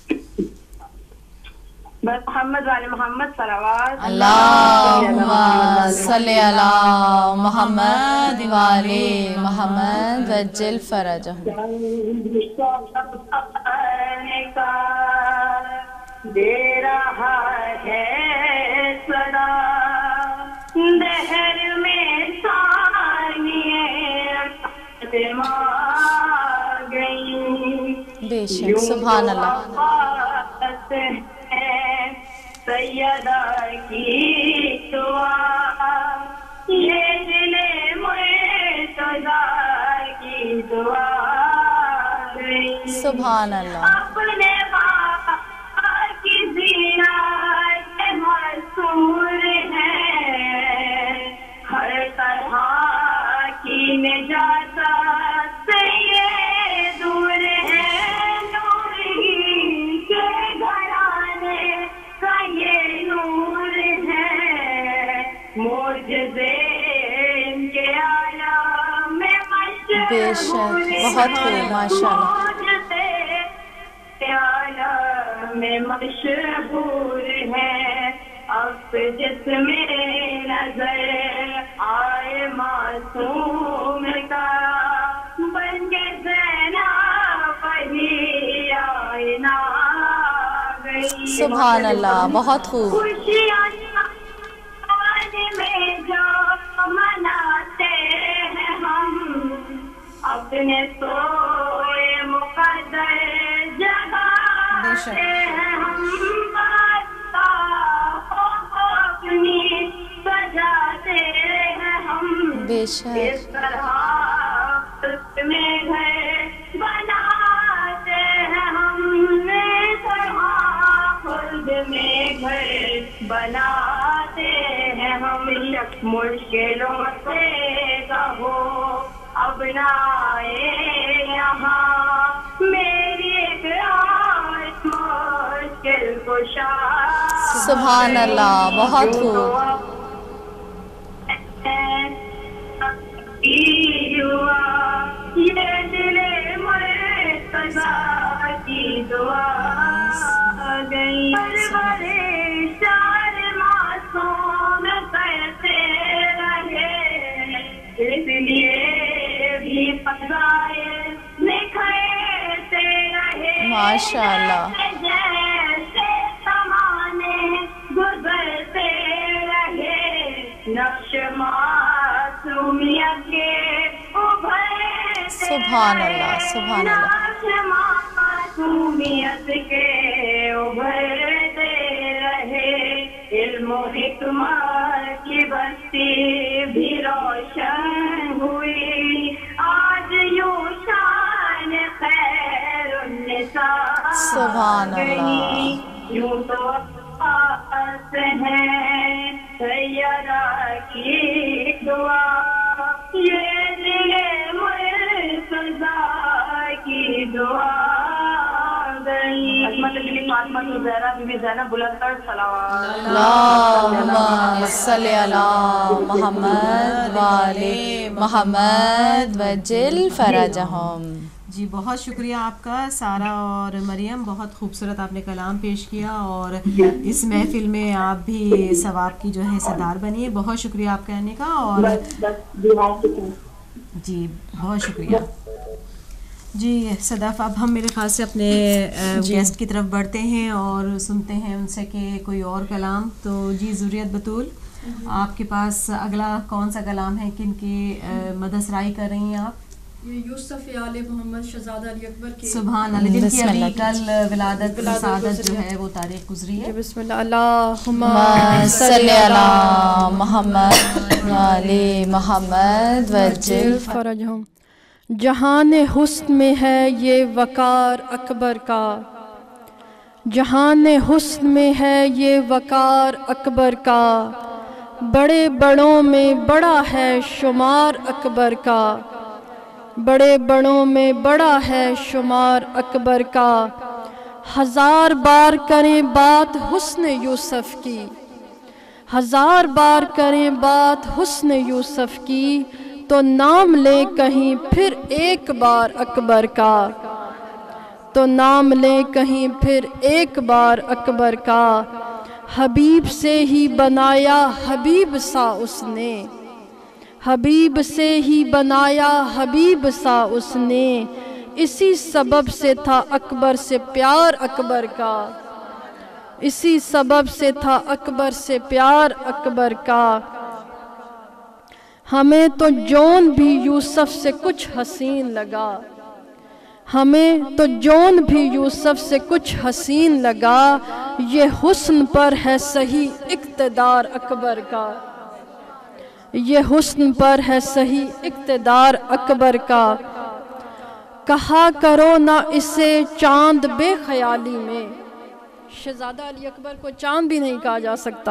بس محمد والے محمد صلوات. اللہم صلی علی محمد والے محمد وجل فرجہم. دے رہا ہے صدا دہر میں ثانیے گئی. بے شک سبحان اللہ. سیدہ کی دعا یہ دل مرتضیٰ کی دعا گئی. سبحان اللہ. اپنے باپ کی زینت معصور ہے ہر طرح کی نجات سے یہ دور ہے. بے شک بہت خوب ماشاءاللہ. میں مشہور ہے اب جس میں نظر آئے معصوم کا بن کے زینا وہی آئینہ گئی. سبحان اللہ بہت خوب. میں جو مناتے ہیں ہم اپنے سوئے مقدر جگاتے ہیں ہم. اپنی سجاتے ہیں ہم. بے شک اس طرح میں گھر بناتے ہیں ہم. اس طرح خود میں گھر بناتے ہیں ہم. مشکلوں سے کہو اب نہ آئے یہاں میری ایک مشکل کشا. سبحان اللہ بہت خوب. یہ دل مرتضیٰ کی دعا گئی. بڑے شار معصوم کرتے رہے اس لیے بھی فضائل نکھرتے رہے. ماشاءاللہ. جیسے زمانے گزرتے رہے نقش معصومیت کے ابھرتے. سبحان اللہ سبحان اللہ. نقش معصومیت کے ابھرتے رہے، علم و حکمت کی بستی بھی روشن ہوئی، آج یوں شان خیر النساء سبحان اللہ، یوں تو پاس ہے سیدہ کی دعا، یہ دل مرتضیٰ کی دعا گئی، عظمت بی فاطمہ زہرا بی بی زینب بلند تر صلوات، اللہم صلی علی محمد وآلِ محمد وجل فرجہم۔ جی بہت شکریہ آپ کا سارہ اور مریم، بہت خوبصورت آپ نے کلام پیش کیا اور اس محفل میں آپ بھی ثواب کی جو ہے حصیدار بنیے، بہت شکریہ آپ کہنے کا، اور جی بہت شکریہ۔ جی صدف، اب ہم میرے خیال سے اپنے گیسٹ کی طرف بڑھتے ہیں اور سنتے ہیں ان سے کہ کوئی اور کلام، تو جی ذریت بطول آپ کے پاس اگلا کون سا کلام ہے، کن کی مدح سرائی کر رہی ہیں آپ؟ یہ یوسف آل محمد شہزادہ علی اکبر کی، سبحان اللہ، جن کی ابھی کل ولادت سعادت جو ہے وہ تاریخ گزری ہے۔ بسم اللہ، اللہم صلی علی محمد وآلِ محمد وجل فرجہم۔ جہان حسن میں ہے یہ وقار اکبر کا، جہان حسن میں ہے یہ وقار اکبر کا، بڑے بڑوں میں بڑا ہے شمار اکبر کا، بڑے بڑوں میں بڑا ہے شمار اکبر کا، ہزار بار کریں بات حسن یوسف کی، ہزار بار کریں بات حسن یوسف کی، تو نام لیں کہیں پھر ایک بار اکبر کا، تو نام لیں کہیں پھر ایک بار اکبر کا، حبیب سے ہی بنایا حبیب سا اس نے، حبیب سے ہی بنایا حبیب سا اس نے، اسی سبب سے تھا اکبر سے پیار اکبر کا، اسی سبب سے تھا اکبر سے پیار اکبر کا، ہمیں تو جون بھی یوسف سے کچھ حسین لگا، ہمیں تو جون بھی یوسف سے کچھ حسین لگا، یہ حسن پر ہے صحیح اقتدار اکبر کا، یہ حسن پر ہے صحیح اقتدار اکبر کا، کہا کرو نہ اسے چاند بے خیالی میں، شہزادہ علی اکبر کو چاند بھی نہیں کہا جا سکتا،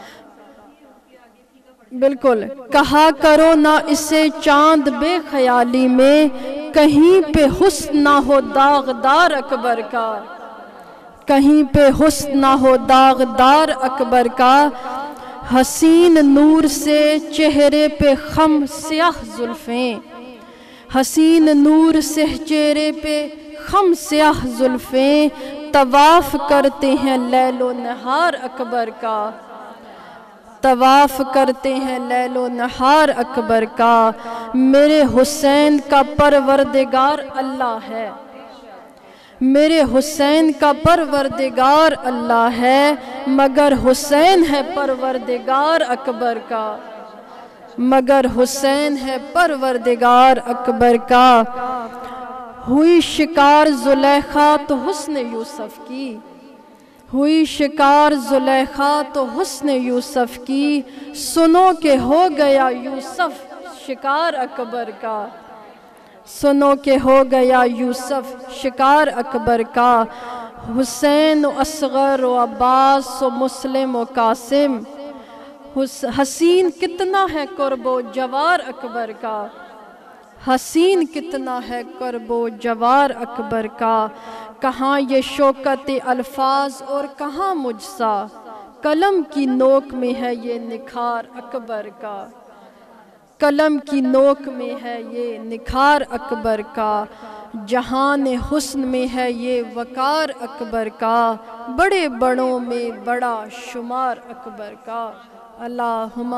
بالکل، کہا کرو نہ اسے چاند بے خیالی میں، کہیں پہ حسن نہ ہو داغدار اکبر کا، کہیں پہ حسن نہ ہو داغدار اکبر کا، حسین نور سے چہرے پہ خم سیاہ زلفیں، حسین نور سے چہرے پہ خم سیاہ زلفیں، طواف کرتے ہیں لیل و نہار اکبر کا، طواف کرتے ہیں لیل و نہار اکبر کا، میرے حسین کا پروردگار اللہ ہے، میرے حسین کا پروردگار اللہ ہے، مگر حسین ہے پروردگار اکبر کا، مگر حسین ہے پروردگار اکبر کا، ہوئی شکار زلیخا تو حسن یوسف کی، ہوئی شکار زلیخا تو حسن یوسف کی، سنو کہ ہو گیا یوسف شکار اکبر کا، سنو کہ ہو گیا یوسف شکار اکبر کا، حسین و اصغر و عباس و مسلم و قاسم، حسین کتنا ہے قرب و جوار اکبر کا، حسین کتنا ہے قرب و جوار اکبر کا، کہاں یہ شوکت الفاظ اور کہاں مجھ سا، قلم کی نوک میں ہے یہ نکھار اکبر کا، قلم کی نوک میں ہے یہ نکھار اکبر کا، جہان حسن میں ہے یہ وقار اکبر کا، بڑے بڑوں میں بڑا شمار اکبر کا، اللہم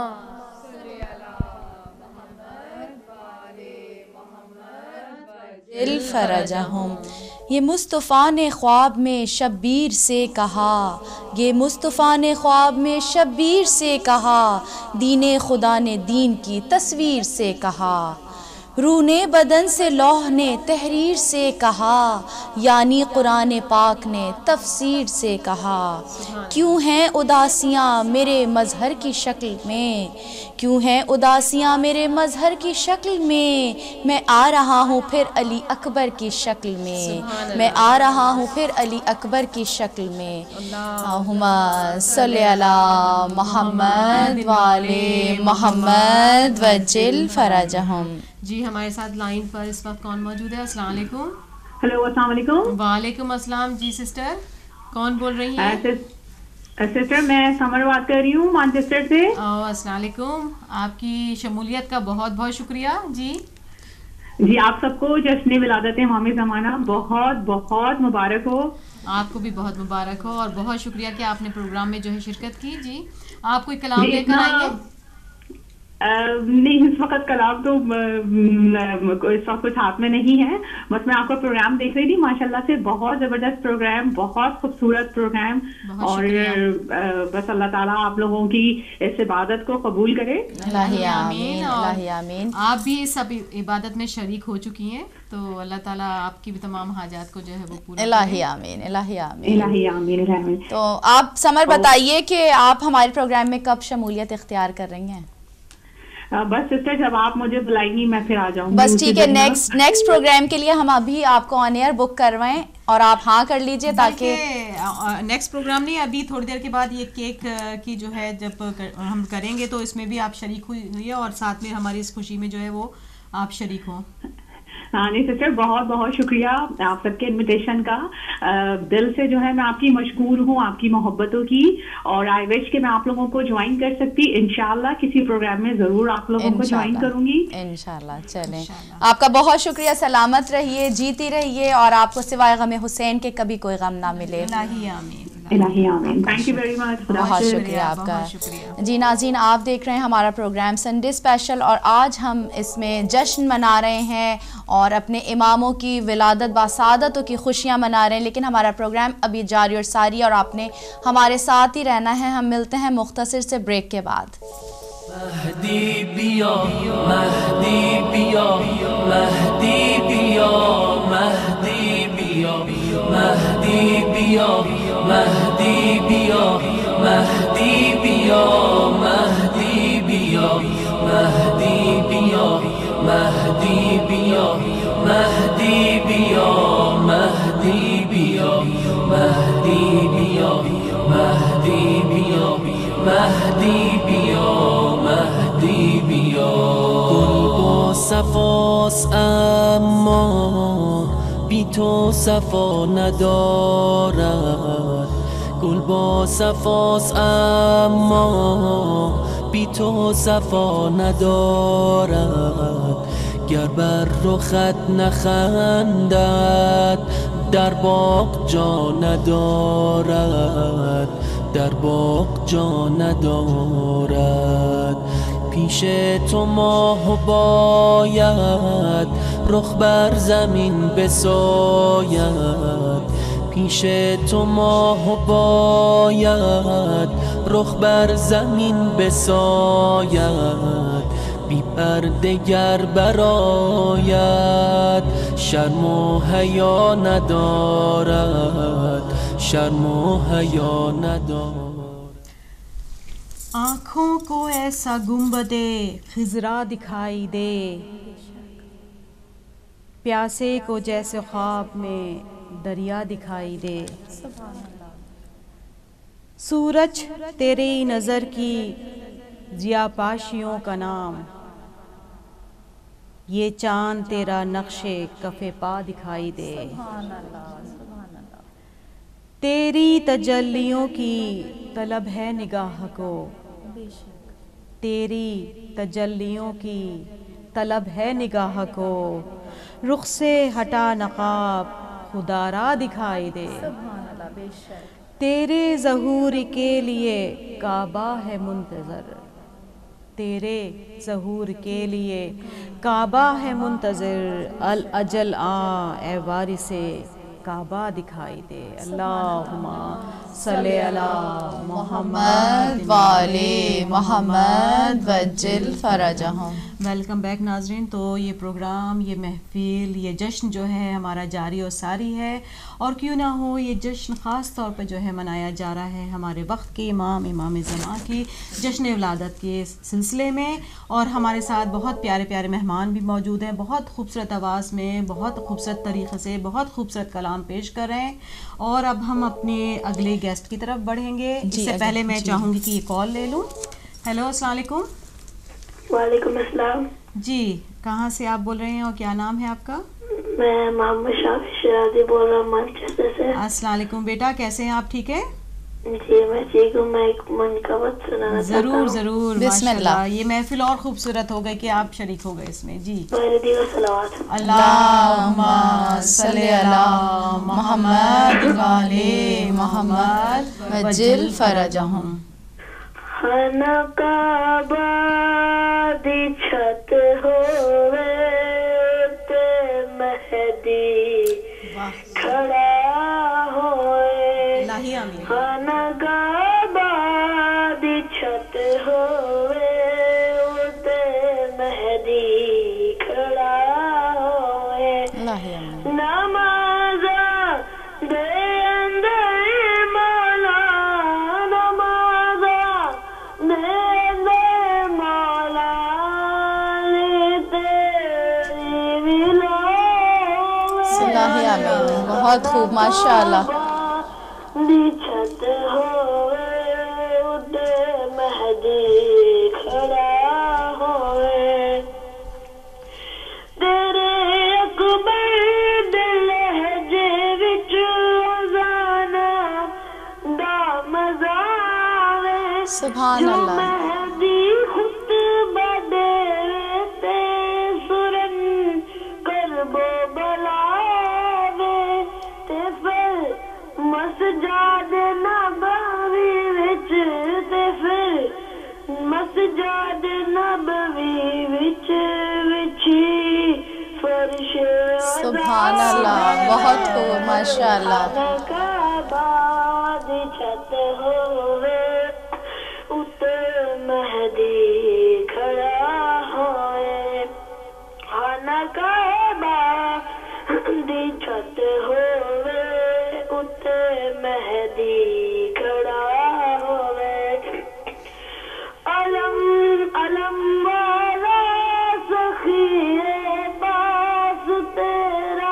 دل فرجہم۔ یہ مصطفیٰ نے خواب میں شبیر سے کہا، یہ مصطفیٰ نے خواب میں شبیر سے کہا، دین خدا نے دین کی تصویر سے کہا، رونے بدن سے لوح نے تحریر سے کہا، یعنی قرآن پاک نے تفسیر سے کہا، کیوں ہیں اداسیاں میرے مظہر کی شکل میں، کیوں ہیں اداسیاں میرے مظہر کی شکل میں، میں آ رہا ہوں پھر علی اکبر کی شکل میں، میں آ رہا ہوں پھر علی اکبر کی شکل میں۔ اللہم صلی علی محمد وعلی محمد وجل فرجہم۔ جی ہمارے ساتھ لائن پر اس وقت کون موجود ہے؟ السلام علیکم۔ ہیلو السلام علیکم۔ وعلیکم السلام۔ جی سسٹر کون بول رہی ہیں؟ سسٹر میں سمر بات کر رہی ہوں مانچسٹر سے۔ السلام علیکم، آپ کی شمولیت کا بہت بہت شکریہ۔ جی جی آپ سب کو جشن ولادت امام زمانہ بہت بہت مبارک ہو۔ آپ کو بھی بہت مبارک ہو اور بہت شکریہ کہ آپ نے پروگرام میں جو ہے شرکت کی۔ جی آپ کوئی کلام لے کر آئیں گے؟ نہیں اس وقت کلام تو اس وقت کچھ ہاتھ میں نہیں ہے، بس میں آپ کا پروگرام دیکھ رہی تھی، ماشاءاللہ سے بہت زبردست پروگرام، بہت خوبصورت پروگرام، اور بس اللہ تعالیٰ آپ لوگوں کی اس عبادت کو قبول کرے۔ الہی آمین، الہی آمین۔ آپ بھی اس عبادت میں شریک ہو چکی ہیں، تو اللہ تعالیٰ آپ کی بھی تمام حاجات کو جو ہے وہ پورا۔ الہی آمین، الہی آمین، الہی آمین، الہی آمین۔ تو آپ سمر بتائیے کہ آپ ہمارے پروگرام میں کب شمولیت اختیار کر رہی ہیں؟ بس سسٹر جب آپ مجھے بلائیں گی میں پھر آ جاؤں گی۔ بس ٹھیک ہے، نیکسٹ نیکسٹ پروگرام کے لیے ہم ابھی آپ کو آن ایئر بک کروائیں اور آپ ہاں کر لیجئے، تاکہ نیکسٹ پروگرام نہیں، ابھی تھوڑی دیر کے بعد یہ کیک کی جو ہے جب ہم کریں گے تو اس میں بھی آپ شریک ہوئی ہے اور ساتھ میں ہماری اس خوشی میں جو ہے وہ آپ شریک ہوں۔ ہاں نہیں سسٹر بہت بہت شکریہ آپ سب کے انویٹیشن کا، دل سے جو ہے میں آپ کی مشکور ہوں، آپ کی محبتوں کی، اور آئی وش کہ میں آپ لوگوں کو جوائن کر سکتی، انشاءاللہ کسی پروگرام میں ضرور آپ لوگوں کو جوائن کروں گی انشاءاللہ۔ چلیں آپ کا بہت شکریہ، سلامت رہیے، جیتی رہیے، اور آپ کو سوائے غم حسین کے کبھی کوئی غم نہ ملے۔ الہی آمین، الہی آمین۔ تھینک یو ویری مچ، بہت شکریہ آپ کا۔ جی ناظرین آپ دیکھ رہے ہیں ہمارا پروگرام سنڈے اسپیشل، اور آج ہم اس میں جشن منا رہے ہیں اور اپنے اماموں کی ولادت باسعادتوں کی خوشیاں منا رہے ہیں، لیکن ہمارا پروگرام ابھی جاری اور ساری، اور آپ نے ہمارے ساتھ ہی رہنا ہے۔ ہم ملتے ہیں مختصر سے بریک کے بعد۔ مہدی بیا مہدی بیا مہدی بیا مہدی بیا مہدی بیا مہدی بیا مہدی بیا مہدی بیا مہدی بیا مہدی بیا مہدی بیا مہدی بیا مہدی بیا مہدی بیا مہدی بیا مهدی بیا. گل با صفاست اما بی تو صفا ندارد، گل با صفاست اما بی تو صفا ندارد، گر بر رخت نخندد در باغ جا ندارد، در باغ جا ندارد. پیش تو ماه باید رخ بر زمین بساید، پیش تو ماه باید رخ بر زمین بساید، بی پرده گر برآید شرم و حیا ندارد، شرم و حیا ندارد. آنکھوں کو ایسا گنبد خضرا دکھائی دے، پیاسے کو جیسے خواب میں دریا دکھائی دے. سورج تیری نظر کی ضیا پاشیوں کا نام، یہ چاند تیرا نقش کف پا دکھائی دے. تیری تجلیوں کی طلب ہے نگاہ کو، تیری تجلیوں کی طلب ہے نگاہ کو، رخ سے ہٹا نقاب خدا را دکھائی دے. تیرے ظہور کے لیے کعبہ ہے منتظر، تیرے ظہور کے لیے کعبہ ہے منتظر، الاجل آ اے وارث کعبہ دکھائی دے. اللہم صلی علی محمد وعلی محمد وجل فرجہم. वेलकम बैक नाजरीन। तो ये प्रोग्राम, ये महफिल, ये जश्न जो है हमारा जारी और सारी है, और क्यों ना हो ये जश्न ख़ास तौर पर जो है मनाया जा रहा है हमारे वक्त के इमाम इमाम ज़मां की जश्न विलादत के सिलसिले में। और हमारे साथ बहुत प्यारे प्यारे मेहमान भी मौजूद हैं, बहुत खूबसूरत आवाज़ में, बहुत खूबसूरत तरीक़े से, बहुत खूबसूरत कलाम पेश कर रहे हैं। और अब हम अपने अगले गेस्ट की तरफ बढ़ेंगे। इससे पहले मैं चाहूँगी कि ये कॉल ले लूँ। हेलो, अस्सलाम वालेकुम। वालेकुम अस्सलाम। जी, कहाँ से आप बोल रहे हैं और क्या नाम है आपका? मैं मोहम्मद शाफी शिराजी बोल रहा हूँ मैनचेस्टर से। अस्सलाम वालेकुम बेटा, कैसे हैं आप? ठीक है जी, मैं ठीक हूँ। मैं एक मनकबत सुनाना चाहता हूँ। जरूर जरूर, माशाल्लाह। ये महफिल और खूबसूरत हो गई कि आप शरीक हो गए इसमें। जी, अल्लाहुम्मा सल्ली अला मुहम्मद व आले मुहम्मद वज्जिल फरजहुम। खानकाबा दी छत होवे ते महदी खड़ा होए। खानकाबा दी छत होवे ते महदी खड़ा होए। नमाज़ दे अंदर मौला बहुत खूब, माशाअल्लाह। छत होवे उदे महदी खड़ा होवे। तेरे अकबर दे लहजे विच अज़ाना दा मज़ा आवे। सुभान अल्लाह। महदी खुतबा देवे ते सुरन करबो बलावे ते फिर मसजाद नबवी विच ते फिर मसजाद नबवी विच विछी फर्श। सुभान अल्लाह, बहुत खूब, माशाअल्लाह। खानकाबाद छत होवे उते महदी खड़ा होए। खानकाबा दी छत होवे उते महदी खड़ा होवे। अलम अलम वाला सखिए पास तेरा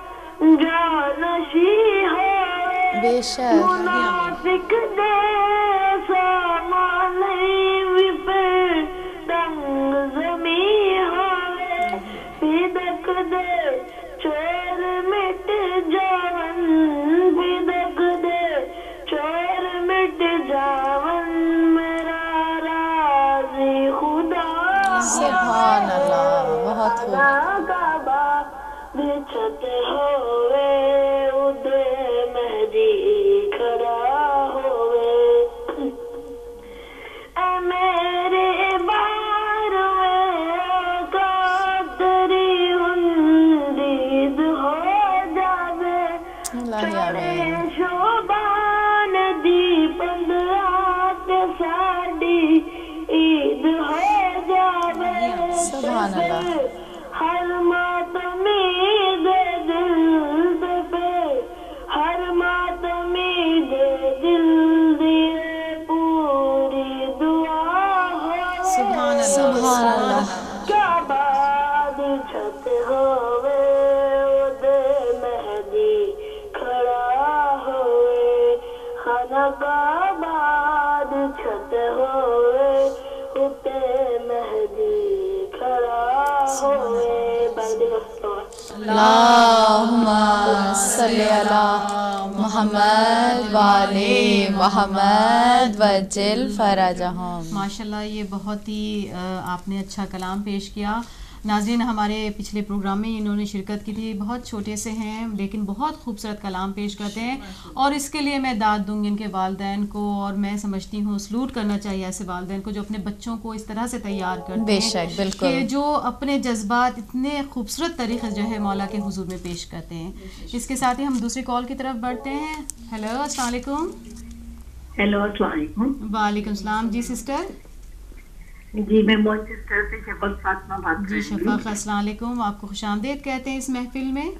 जानशी होवे। बेशक मुनाफिक दे सामाने विपर तंग जमी होवे। फिदक दे चोर मिट जावन, फिदक दे चोर मिट जावन मेरा राज़ी खुदा। सुभान अल्लाह, बहुत खूब। खानकाबा दी छत होवे उदे महदी खड़ा होवे। ऐ मेरे बार में कादरी उन्दीद हो जावे। चढ़े शोबान दी पंद्रात साड़ी ईद हो जावे। सुभान अल्लाह। हर मातमी दे दिल पे, हर मातमी दे दिल दिए पूरी दुआ हो। सुभान अल्लाह। काबा दी छत होवे उदे महदी खड़ा होए। खानकाबा दी छत होवे उते महदी खड़ा होए। अल्लाहुम्मा सल्ली अला मुहम्मद व आले मुहम्मद वज्जिल फरजहुम। माशाल्लाह, ये बहुत ही आपने अच्छा कलाम पेश किया। नाज़रीन, हमारे पिछले प्रोग्राम में इन्होंने शिरकत की थी। बहुत छोटे से हैं लेकिन बहुत खूबसूरत कलाम पेश करते हैं, और इसके लिए मैं दाद दूंगी इनके वालिदैन को। और मैं समझती हूँ सलूट करना चाहिए ऐसे वालिदैन को जो अपने बच्चों को इस तरह से तैयार करते हैं। बेशक, बिल्कुल। कि जो अपने जज्बात इतने खूबसूरत तरीके जो है मौला के हुजूर में पेश करते हैं। इसके साथ ही हम दूसरी कॉल की तरफ बढ़ते हैं। हेलो, अस्सलाम वालेकुम। हेलो, अस्सलाम वालेकुम। वालेकुम सलाम। जी सिस्टर, جی میں مانچسٹر سے شفق فاطمہ بات کر رہی ہوں. جی شفق السلام علیکم، آپ کو خوش آمدید کہتے ہیں اس محفل میں.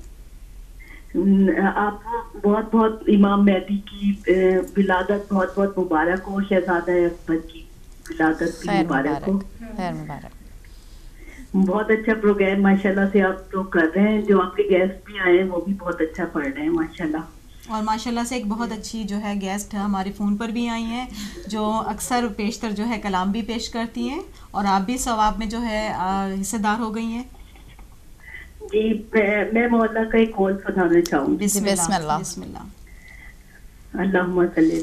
آپ کو بہت بہت امام مہدی کی ولادت بہت بہت مبارک ہو، شہزادہ اکبر کی ولادت بھی مبارک ہو. خیر مبارک. بہت اچھا پروگرام ماشاءاللہ سے آپ لوگ کر رہے ہیں، جو آپ کے گیسٹ بھی آئے ہیں وہ بھی بہت اچھا پڑھ رہے ہیں ماشاءاللہ. اور ماشاءاللہ سے ایک بہت اچھی جو ہے گیسٹ ہمارے فون پر بھی آئی ہیں جو اکثر بیشتر جو ہے کلام بھی پیش کرتی ہیں، اور آپ بھی ثواب میں جو ہے حصہ دار ہو گئی ہیں. جی میں مولا کا ایک قول سنانا چاہوں گی. بسم اللہ. بسم اللہ. اللہم صلی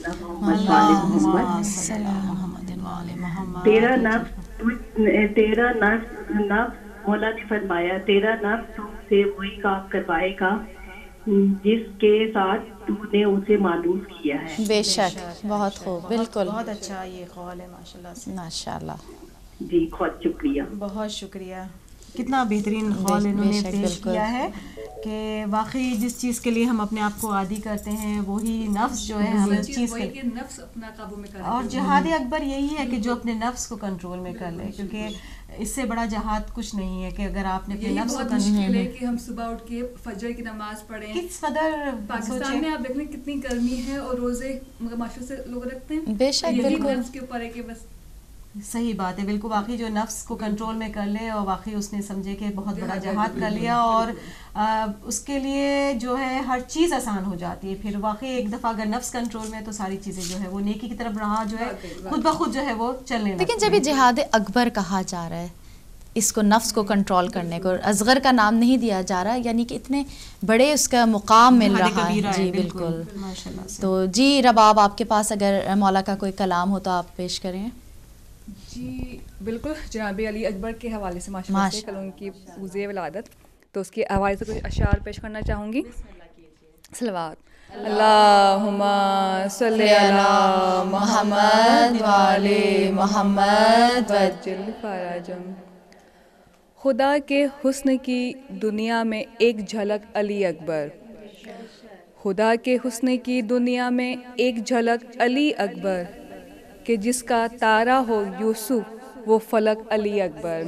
اللہ محمد. تیرا نفس تیرا نفس نفس مولا نے فرمایا تیرا نفس تم سے وہی کام کروائے گا جس کے ساتھ تو نے اسے معلوم کیا ہے. بے شک. بہت خوب. بالکل بہت اچھا یہ قول ہے ماشاءاللہ سے. ماشاءاللہ. جی بہت شکریہ. بہت شکریہ. کتنا بہترین قول انہوں نے پیش کیا ہے کہ واقعی جس چیز کے لیے ہم اپنے آپ کو عادی کرتے ہیں وہی نفس جو ہے ہمیں اس چیز کے نفس اپنا قابو میں کرے. اور جہاد اکبر یہی ہے کہ جو اپنے نفس کو کنٹرول میں کر لے، کیونکہ اس سے بڑا جہاد کچھ نہیں ہے کہ اگر آپ نے اپنے نفس کو مشکل ہے کہ ہم صبح اٹھ کے فجر کی نماز پڑھیں. کس قدر پاکستان میں آپ دیکھ لیں کتنی گرمی ہے اور روزے مگر معاشرے سے لوگ رکھتے ہیں. بے شک. بالکل اس کے اوپر ہے کہ بس صحیح بات ہے. بالکل واقعی جو نفس کو کنٹرول میں کر لے اور واقعی اس نے سمجھے کہ بہت بڑا جہاد کر لیا اور اس کے لیے جو ہے ہر چیز آسان ہو جاتی ہے. پھر واقعی ایک دفعہ اگر نفس کنٹرول میں تو ساری چیزیں جو ہے وہ نیکی کی طرف راہ جو ہے خود بخود جو ہے وہ چلنے لگتی. لیکن جب یہ جہاد اکبر کہا جا رہا ہے اس کو نفس کو کنٹرول کرنے کو، اصغر کا نام نہیں دیا جا رہا، یعنی کہ اتنے بڑے اس کا مقام مل رہا ہے. جی بالکل. تو جی رباب آپ کے پاس اگر مولا کا کوئی کلام ہو تو آپ پیش کریں. جی بالکل. جناب علی اکبر کے حوالے سے ماشاء اللہ سے کل ان کی روزے ولادت تو اس کے حوالے سے کچھ اشعار پیش کرنا چاہوں گی. صلوات. اللہم صلی علی محمد وعلی محمد وجل فرجم. خدا کے حسن کی دنیا میں ایک جھلک علی اکبر. خدا کے حسن کی دنیا میں ایک جھلک علی اکبر کہ جس کا تارا ہو یوسف وہ فلک علی اکبر.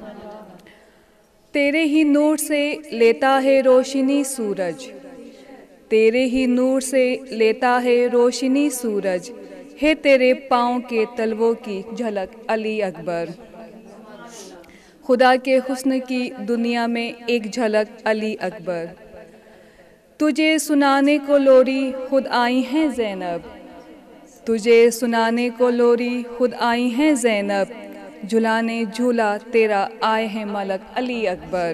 تیرے ہی نور سے لیتا ہے روشنی سورج، تیرے ہی نور سے لیتا ہے روشنی سورج، ہے تیرے پاؤں کے تلووں کی جھلک علی اکبر. خدا کے حسن کی دنیا میں ایک جھلک علی اکبر. تجھے سنانے کو لوری خود آئی ہیں زینب، تجھے سنانے کو لوری خود آئی ہیں زینب، جھلانے جھولا تیرا آئے ہیں ملک علی اکبر.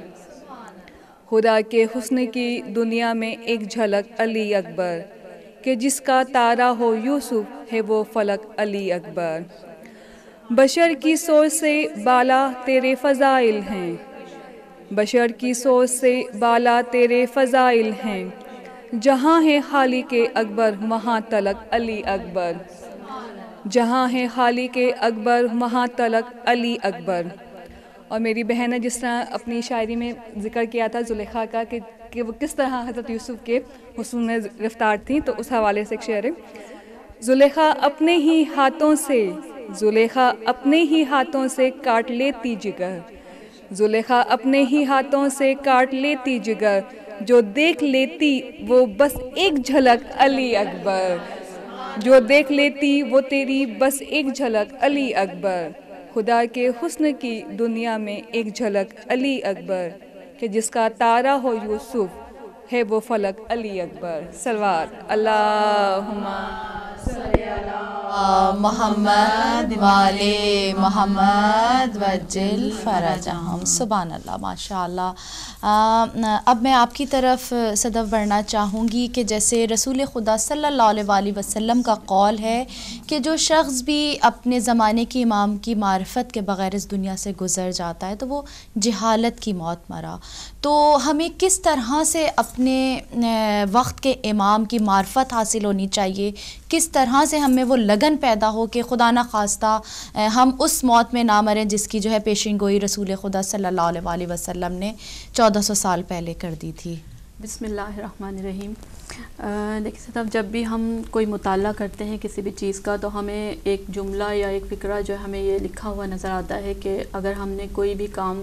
خدا کے حسن کی دنیا میں ایک جھلک علی اکبر کہ جس کا تارا ہو یوسف ہے وہ فلک علی اکبر. بشر کی سوچ سے بالا تیرے فضائل ہیں، بشر کی سوچ سے بالا تیرے فضائل ہیں، جہاں ہے خالق اکبر وہاں تلک علی اکبر، جہاں ہے خالق اکبر وہاں تلک علی اکبر. اور میری بہن نے جس طرح اپنی شاعری میں ذکر کیا تھا زلیخا کا کہ کہ وہ کس طرح حضرت یوسف کے حسن میں گرفتار تھیں، تو اس حوالے سے ایک شعر ہے. زلیخا اپنے ہی ہاتھوں سے زلیخا اپنے ہی ہاتھوں سے کاٹ لیتی جگر، زلیخا اپنے ہی ہاتھوں سے کاٹ لیتی جگر، جو دیکھ لیتی وہ بس ایک جھلک علی اکبر، جو دیکھ لیتی وہ تیری بس ایک جھلک علی اکبر. خدا کے حسن کی دنیا میں ایک جھلک علی اکبر کہ جس کا تارا ہو یوسف ہے وہ فلک علی اکبر. صلوات. اللہم صلی علی محمد والے محمد وجل فرجہم. سبحان اللہ. ماشاء اللہ. اب میں آپ کی طرف صدف بڑھنا چاہوں گی کہ جیسے رسول خدا صلی اللہ علیہ وآلہ وسلم کا قول ہے کہ جو شخص بھی اپنے زمانے کی امام کی معرفت کے بغیر اس دنیا سے گزر جاتا ہے تو وہ جہالت کی موت مرا. تو ہمیں کس طرح سے اپنے وقت کے امام کی معرفت حاصل ہونی چاہیے، کس طرح سے ہمیں وہ لگن پیدا ہو کہ خدا نہ خواستہ ہم اس موت میں نہ مریں جس کی جو ہے پیشین گوئی رسول خدا صلی اللہ علیہ وآلہ وسلم نے چودہ سو سال پہلے کر دی تھی. بسم اللہ الرحمن الرحیم. دیکھیے صاحب، جب بھی ہم کوئی مطالعہ کرتے ہیں کسی بھی چیز کا تو ہمیں ایک جملہ یا ایک فقرہ جو ہے ہمیں یہ لکھا ہوا نظر آتا ہے کہ اگر ہم نے کوئی بھی کام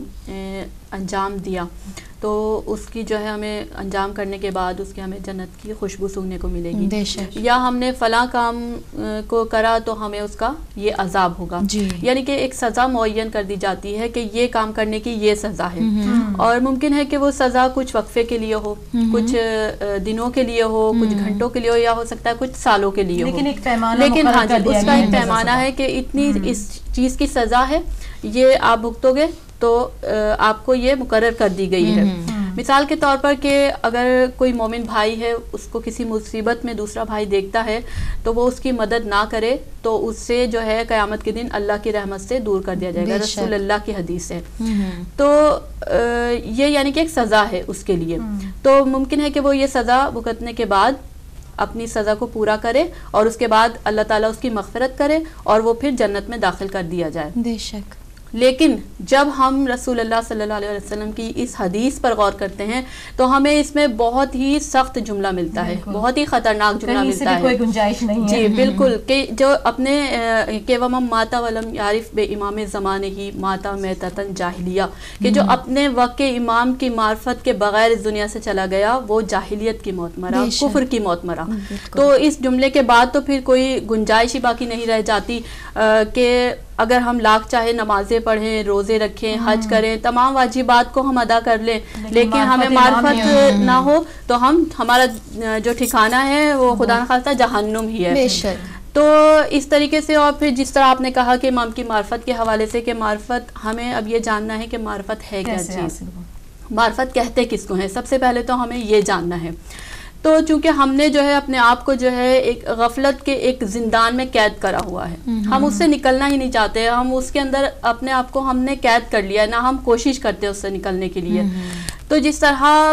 انجام دیا تو اس کی جو ہے ہمیں انجام کرنے کے بعد اس کی ہمیں جنت کی خوشبو سونگنے کو ملے گی، یا ہم نے فلاں کام کو کرا تو ہمیں اس کا یہ عذاب ہوگا. یعنی کہ ایک سزا معین کر دی جاتی ہے کہ یہ کام کرنے کی یہ سزا ہے. اور ممکن ہے کہ وہ سزا کچھ وقفے کے لیے ہو، کچھ دنوں کے لیے ہو، کچھ گھنٹوں کے لیے ہو، یا ہو سکتا ہے کچھ سالوں کے لیے ہو، لیکن ایک پیمانہ لیکن ہاں جی اس کا ایک پیمانہ ہے کہ اتنی اس چیز کی سزا ہے، یہ آپ بھگتو گے تو آپ کو یہ مقرر کر دی گئی ہے. مثال کے طور پر کہ اگر کوئی مومن بھائی ہے، اس کو کسی مصیبت میں دوسرا بھائی دیکھتا ہے تو وہ اس کی مدد نہ کرے تو اس سے جو ہے قیامت کے دن اللہ کی رحمت سے دور کر دیا جائے گا، رسول اللہ کی حدیث ہے. تو یہ یعنی کہ ایک سزا ہے اس کے لیے. تو ممکن ہے کہ وہ یہ سزا بھگتنے کے بعد اپنی سزا کو پورا کرے اور اس کے بعد اللہ تعالیٰ اس کی مغفرت کرے اور وہ پھر جنت میں داخل کر دیا جائے. بے شک. لیکن جب ہم رسول اللہ صلی اللہ علیہ وسلم کی اس حدیث پر غور کرتے ہیں تو ہمیں اس میں بہت ہی سخت جملہ ملتا ہے، بہت ہی خطرناک جملہ ملتا ہے. کوئی گنجائش نہیں ہے. جی بالکل، کہ جو اپنے کہ ومن ماتا ولم یعرف بے امام زمانے ہی ماتا میتتن جاہلیہ، کہ جو اپنے وقت کے امام کی معرفت کے بغیر اس دنیا سے چلا گیا وہ جاہلیت کی موت مرا، کفر کی موت مرا. تو اس جملے کے بعد تو پھر کوئی گنجائش ہی باقی نہیں رہ جاتی کہ اگر ہم لاکھ چاہے نمازیں پڑھیں، روزے رکھیں، حج کریں، تمام واجبات کو ہم ادا کر لیں، لیکن ہمیں معرفت نہ ہو تو ہم ہمارا جو ٹھکانہ ہے وہ خدا نخواستہ جہنم ہی ہے. تو اس طریقے سے، اور پھر جس طرح آپ نے کہا کہ امام کی معرفت کے حوالے سے کہ معرفت ہمیں اب یہ جاننا ہے کہ معرفت ہے کیا چیز، معرفت کہتے کس کو ہیں. سب سے پہلے تو ہمیں یہ جاننا ہے. تو چونکہ ہم نے جو ہے اپنے آپ کو جو ہے ایک غفلت کے ایک زندان میں قید کرا ہوا ہے، ہم اس سے نکلنا ہی نہیں چاہتے، ہم اس کے اندر اپنے آپ کو ہم نے قید کر لیا، نہ ہم کوشش کرتے اس سے نکلنے کے لیے. تو جس طرح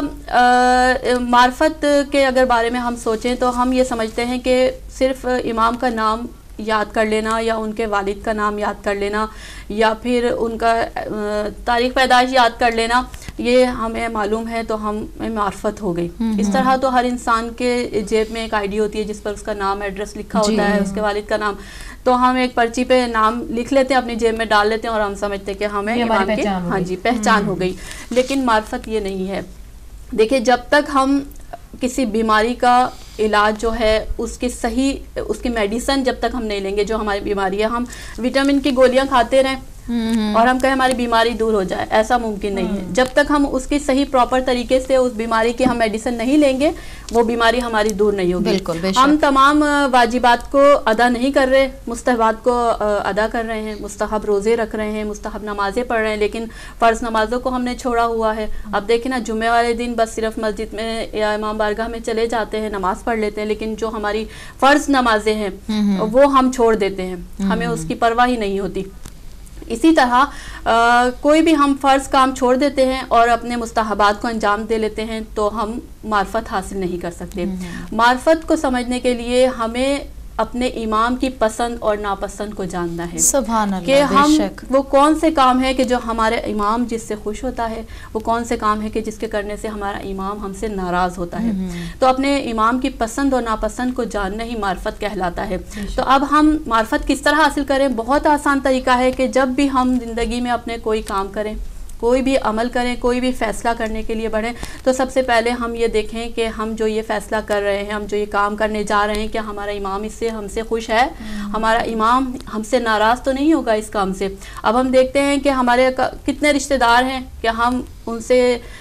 معرفت کے اگر بارے میں ہم سوچیں تو ہم یہ سمجھتے ہیں کہ صرف امام کا نام یاد کر لینا یا ان کے والد کا نام یاد کر لینا یا پھر ان کا تاریخ پیدائش یاد کر لینا یہ ہمیں معلوم ہے تو ہمیں معرفت ہو گئی. اس طرح تو ہر انسان کے جیب میں ایک آئی ڈی ہوتی ہے جس پر اس کا نام ایڈریس لکھا ہوتا ہے، اس کے والد کا نام. تو ہم ایک پرچی پہ نام لکھ لیتے ہیں، اپنی جیب میں ڈال لیتے ہیں اور ہم سمجھتے ہیں کہ ہمیں امام کی ہاں جی پہچان ہو گئی. لیکن معرفت یہ نہیں ہے. دیکھیں جب تک ہم کسی بیماری کا علاج جو ہے اس کی صحیح اس کی میڈیسن جب تک ہم نہیں لیں گے، جو ہماری بیماری ہے، ہم وٹامن کی گولیاں کھاتے رہیں اور ہم کہیں ہماری بیماری دور ہو جائے، ایسا ممکن نہیں ہے. جب تک ہم اس کی صحیح پراپر طریقے سے اس بیماری کی ہم میڈیسن نہیں لیں گے وہ بیماری ہماری دور نہیں ہوگی. ہم تمام واجبات کو ادا نہیں کر رہے، مستحبات کو ادا کر رہے ہیں، مستحب روزے رکھ رہے ہیں، مستحب نمازیں پڑھ رہے ہیں، لیکن فرض نمازوں کو ہم نے چھوڑا ہوا ہے. اب دیکھیں نا، جمعے والے دن بس صرف مسجد میں یا امام بارگاہ میں چلے جاتے ہیں، نماز پڑھ لیتے ہیں، لیکن جو ہماری فرض نمازیں ہیں وہ ہم چھوڑ دیتے ہیں، ہمیں اس کی پرواہ ہی نہیں ہوتی. اسی طرح آ, کوئی بھی ہم فرض کام چھوڑ دیتے ہیں اور اپنے مستحبات کو انجام دے لیتے ہیں تو ہم معرفت حاصل نہیں کر سکتے. معرفت کو سمجھنے کے لیے ہمیں اپنے امام کی پسند اور ناپسند کو جاننا ہے. سبحان اللہ. کہ ہم وہ کون سے کام ہے کہ جو ہمارے امام جس سے خوش ہوتا ہے، وہ کون سے کام ہے کہ جس کے کرنے سے ہمارا امام ہم سے ناراض ہوتا ہے. تو اپنے امام کی پسند اور ناپسند کو جاننا ہی معرفت کہلاتا ہے. تو اب ہم معرفت کس طرح حاصل کریں؟ بہت آسان طریقہ ہے کہ جب بھی ہم زندگی میں اپنے کوئی کام کریں، کوئی بھی عمل کریں، کوئی بھی فیصلہ کرنے کے لیے بڑھیں، تو سب سے پہلے ہم یہ دیکھیں کہ ہم جو یہ فیصلہ کر رہے ہیں، ہم جو یہ کام کرنے جا رہے ہیں، کیا ہمارا امام اس سے ہم سے خوش ہے؟ ہمارا امام ہم سے ناراض تو نہیں ہوگا اس کام سے؟ اب ہم دیکھتے ہیں کہ ہمارے کتنے رشتہ دار ہیں کہ ہم ان سے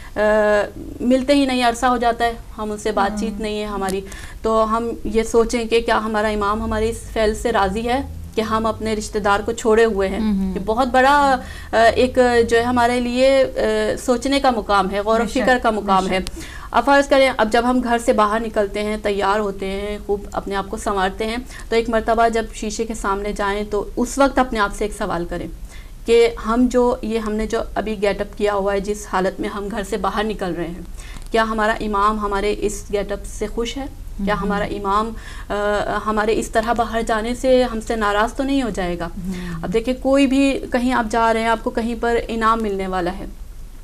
ملتے ہی نہیں، عرصہ ہو جاتا ہے ہم ان سے بات چیت نہیں ہے ہماری. تو ہم یہ سوچیں کہ کیا ہمارا امام ہماری اس فعل سے راضی ہے کہ ہم اپنے رشتہ دار کو چھوڑے ہوئے ہیں؟ یہ بہت بڑا ایک جو ہے ہمارے لیے سوچنے کا مقام ہے، غور و فکر کا مقام ہے. اب فرض کریں، اب جب ہم گھر سے باہر نکلتے ہیں، تیار ہوتے ہیں، خوب اپنے آپ کو سنوارتے ہیں، تو ایک مرتبہ جب شیشے کے سامنے جائیں تو اس وقت اپنے آپ سے ایک سوال کریں کہ ہم جو یہ ہم نے جو ابھی گیٹ اپ کیا ہوا ہے، جس حالت میں ہم گھر سے باہر نکل رہے ہیں، کیا ہمارا امام ہمارے اس گیٹ اپ سے خوش ہے؟ کیا ہمارا امام ہمارے اس طرح باہر جانے سے ہم سے ناراض تو نہیں ہو جائے گا؟ اب دیکھیں، کوئی بھی کہیں آپ جا رہے ہیں، آپ کو کہیں پر انعام ملنے والا ہے،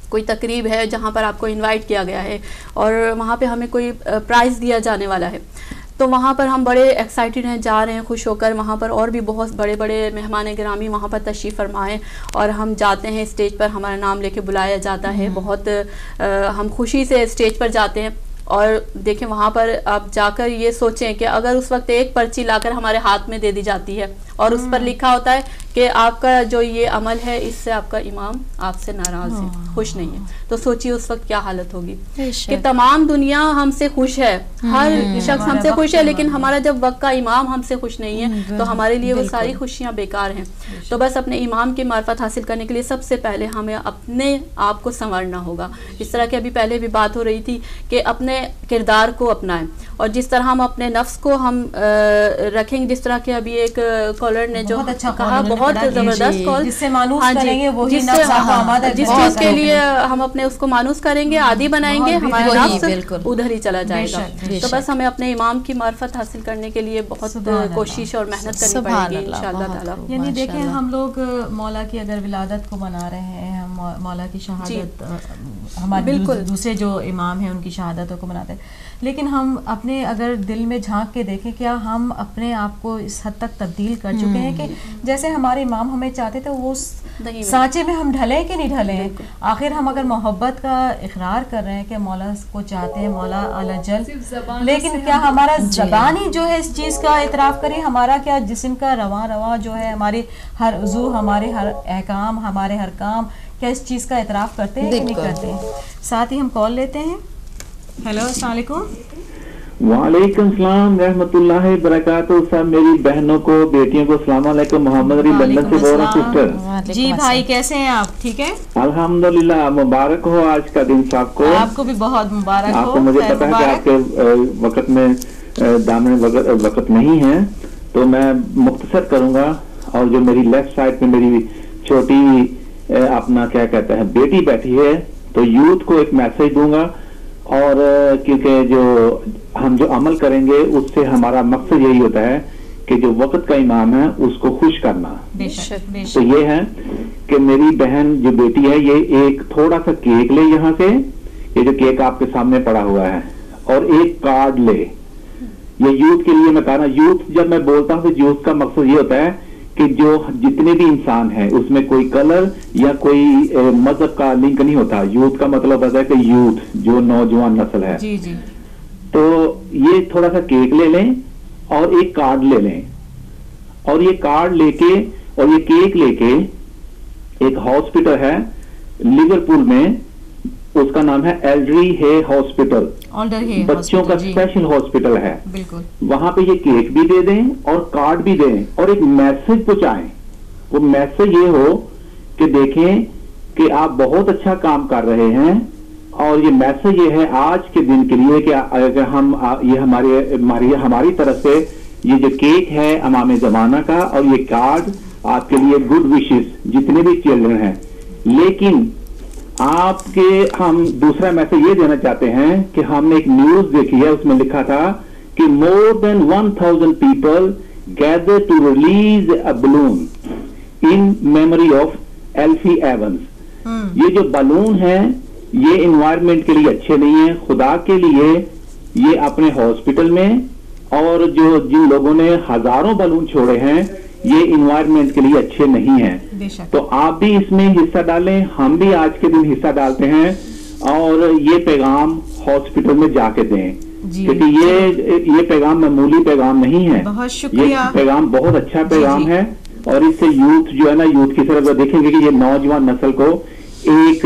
کوئی تقریب ہے جہاں پر آپ کو انوائٹ کیا گیا ہے اور وہاں پہ ہمیں کوئی پرائز دیا جانے والا ہے، تو وہاں پر ہم بڑے ایکسائٹیڈ ہیں، جا رہے ہیں خوش ہو کر، وہاں پر اور بھی بہت بڑے بڑے مہمان گرامی وہاں پر تشریف فرمائے اور ہم جاتے ہیں اسٹیج پر، ہمارا نام لے کے بلایا جاتا ہے، بہت ہم خوشی سے اسٹیج پر جاتے ہیں. اور دیکھیں وہاں پر آپ جا کر یہ سوچیں کہ اگر اس وقت ایک پرچی لا کر ہمارے ہاتھ میں دے دی جاتی ہے اور اس پر لکھا ہوتا ہے کہ آپ کا جو یہ عمل ہے اس سے آپ کا امام آپ سے ناراض ہے، خوش نہیں ہے، تو سوچیے اس وقت کیا حالت ہوگی کہ تمام دنیا ہم سے خوش ہے، ہر شخص ہم سے خوش ہے، لیکن ہمارا جب وقت کا امام ہم سے خوش نہیں ہے تو ہمارے لیے وہ ساری خوشیاں بیکار ہیں. تو بس اپنے امام کی معرفت حاصل کرنے کے لیے سب سے پہلے ہمیں اپنے آپ کو سنورنا ہوگا. جس طرح کہ ابھی پہلے بھی بات ہو رہی تھی کہ اپنے کردار کو اپنائیں، اور جس طرح ہم اپنے نفس کو ہم رکھیں گے، جس طرح کہ ابھی ایک کالر نے جو کہا بہت زبردست کال، جس سے مانوس کریں گے وہی نفس جس چیز کے لیے ہم اپنے اس کو مانوس کریں گے، عادی بنائیں گے، ہمارا نفس ادھر ہی چلا جائے گا. تو بس ہمیں اپنے امام کی معرفت حاصل کرنے کے لیے بہت کوشش اور محنت کرنی پڑے گی انشاءاللہ تعالی. یعنی دیکھیں ہم لوگ مولا کی اگر ولادت کو منا رہے ہیں، ہم مولا کی شہادت ہمارے دوسرے جو امام ہیں ان کی شہادتوں کو مناتے ہیں، لیکن ہم اپنے اگر دل میں جھانک کے دیکھیں کیا ہم اپنے آپ کو اس حد تک تبدیل کر چکے ہیں کہ جیسے ہمارے امام ہمیں چاہتے تھے وہ سانچے میں ہم ڈھلیں کہ نہیں ڈھلیں. آخر ہم اگر محبت کا اقرار کر رہے ہیں کہ مولا کو چاہتے ہیں، مولا اعلی جل، لیکن کیا ہمارا زبانی جو ہے اس چیز کا اعتراف کریں، ہمارا کیا جسم کا رواں رواں جو ہے، ہماری ہر عضو، ہمارے ہر احکام، ہمارے ہر کام کیا اس چیز کا اعتراف کرتے ہیں کہ نہیں کرتے ہیں. ساتھ ہی ہم کال لیتے ہیں. ہیلو، السلام علیکم. وعلیکم السلام رحمۃ اللہ وبرکاتہ. سب میری بہنوں کو، بیٹیوں کو السلام علیکم. محمد علی لندن سے بول رہا ہوں سسٹر. جی بھائی کیسے ہیں آپ؟ ٹھیک ہے الحمدللہ. مبارک ہو آج کا دن صاحب کو. آپ کو بھی بہت مبارک ہو. آپ کو مجھے پتا ہے کہ آپ کے وقت میں دامن وقت نہیں ہے تو میں مختصر کروں گا. اور جو میری لیفٹ سائڈ پہ میری چھوٹی اپنا کیا کہتے ہیں بیٹی بیٹھی ہے تو یوتھ کو ایک میسج دوں گا. اور کیونکہ جو ہم جو عمل کریں گے اس سے ہمارا مقصد یہی ہوتا ہے کہ جو وقت کا امام ہے اس کو خوش کرنا. تو یہ ہے کہ میری بہن جو بیٹی ہے یہ ایک تھوڑا سا کیک لے یہاں سے، یہ جو کیک آپ کے سامنے پڑا ہوا ہے، اور ایک کارڈ لے. یہ یوتھ کے لیے میں کہا نا، یوتھ جب میں بولتا ہوں تو یوتھ کا مقصد یہ ہوتا ہے کہ جو جتنے بھی انسان ہیں اس میں کوئی کلر یا کوئی مذہب کا لنک نہیں ہوتا. یوتھ کا مطلب ہوتا ہے کہ یوتھ جو نوجوان نسل ہے. جی جی. تو یہ تھوڑا سا کیک لے لیں اور ایک کارڈ لے لیں، اور یہ کارڈ لے کے اور یہ کیک لے کے ایک ہاسپٹل ہے لیورپول میں، اس کا نام ہے ایلڈری ہے ہاسپٹل، بچوں کا اسپیشل ہاسپٹل ہے. وہاں پہ یہ کیک بھی دے دیں اور کارڈ بھی دیں اور ایک میسج پہنچائیں. وہ میسج یہ ہو کہ دیکھیں کہ آپ بہت اچھا کام کر رہے ہیں، اور یہ میسج یہ ہے آج کے دن کے لیے کہ اگر ہم یہ ہماری ہماری طرف سے یہ جو کیک ہے امام زمانہ کا اور یہ کارڈ آپ کے لیے گڈ وشز جتنے بھی چلڈرن ہیں. لیکن آپ کے ہم دوسرا میسج یہ دینا چاہتے ہیں کہ ہم نے ایک نیوز دیکھی ہے، اس میں لکھا تھا کہ more than one thousand people gather to release a balloon in memory of Alfie Evans. یہ جو بلون ہیں یہ انوائرمنٹ کے لیے اچھے نہیں ہیں. خدا کے لیے یہ اپنے ہاسپٹل میں اور جو جن لوگوں نے ہزاروں بلون چھوڑے ہیں یہ انوائرمنٹ کے لیے اچھے نہیں ہیں. تو آپ بھی اس میں حصہ ڈالیں، ہم بھی آج کے دن حصہ ڈالتے ہیں اور یہ پیغام ہاسپٹل میں جا کے دیں. کیونکہ یہ یہ پیغام معمولی پیغام نہیں ہے، یہ پیغام بہت اچھا پیغام ہے. اور اس سے یوتھ جو ہے نا، یوتھ کی طرف دیکھیں گے کہ یہ نوجوان نسل کو ایک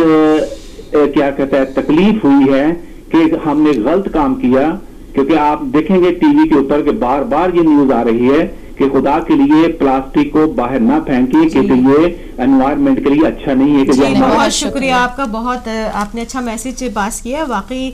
کیا کہتا ہے تکلیف ہوئی ہے کہ ہم نے غلط کام کیا. کیونکہ آپ دیکھیں گے ٹی وی کے اوپر کہ بار بار یہ نیوز آ رہی ہے کہ خدا کے لیے پلاسٹک کو باہر نہ پھینکیے کیونکہ یہ انوائرمنٹ کے لیے اچھا نہیں ہے. جی بہت شکریہ آپ کا، بہت آپ نے اچھا میسج پاس کیا. واقعی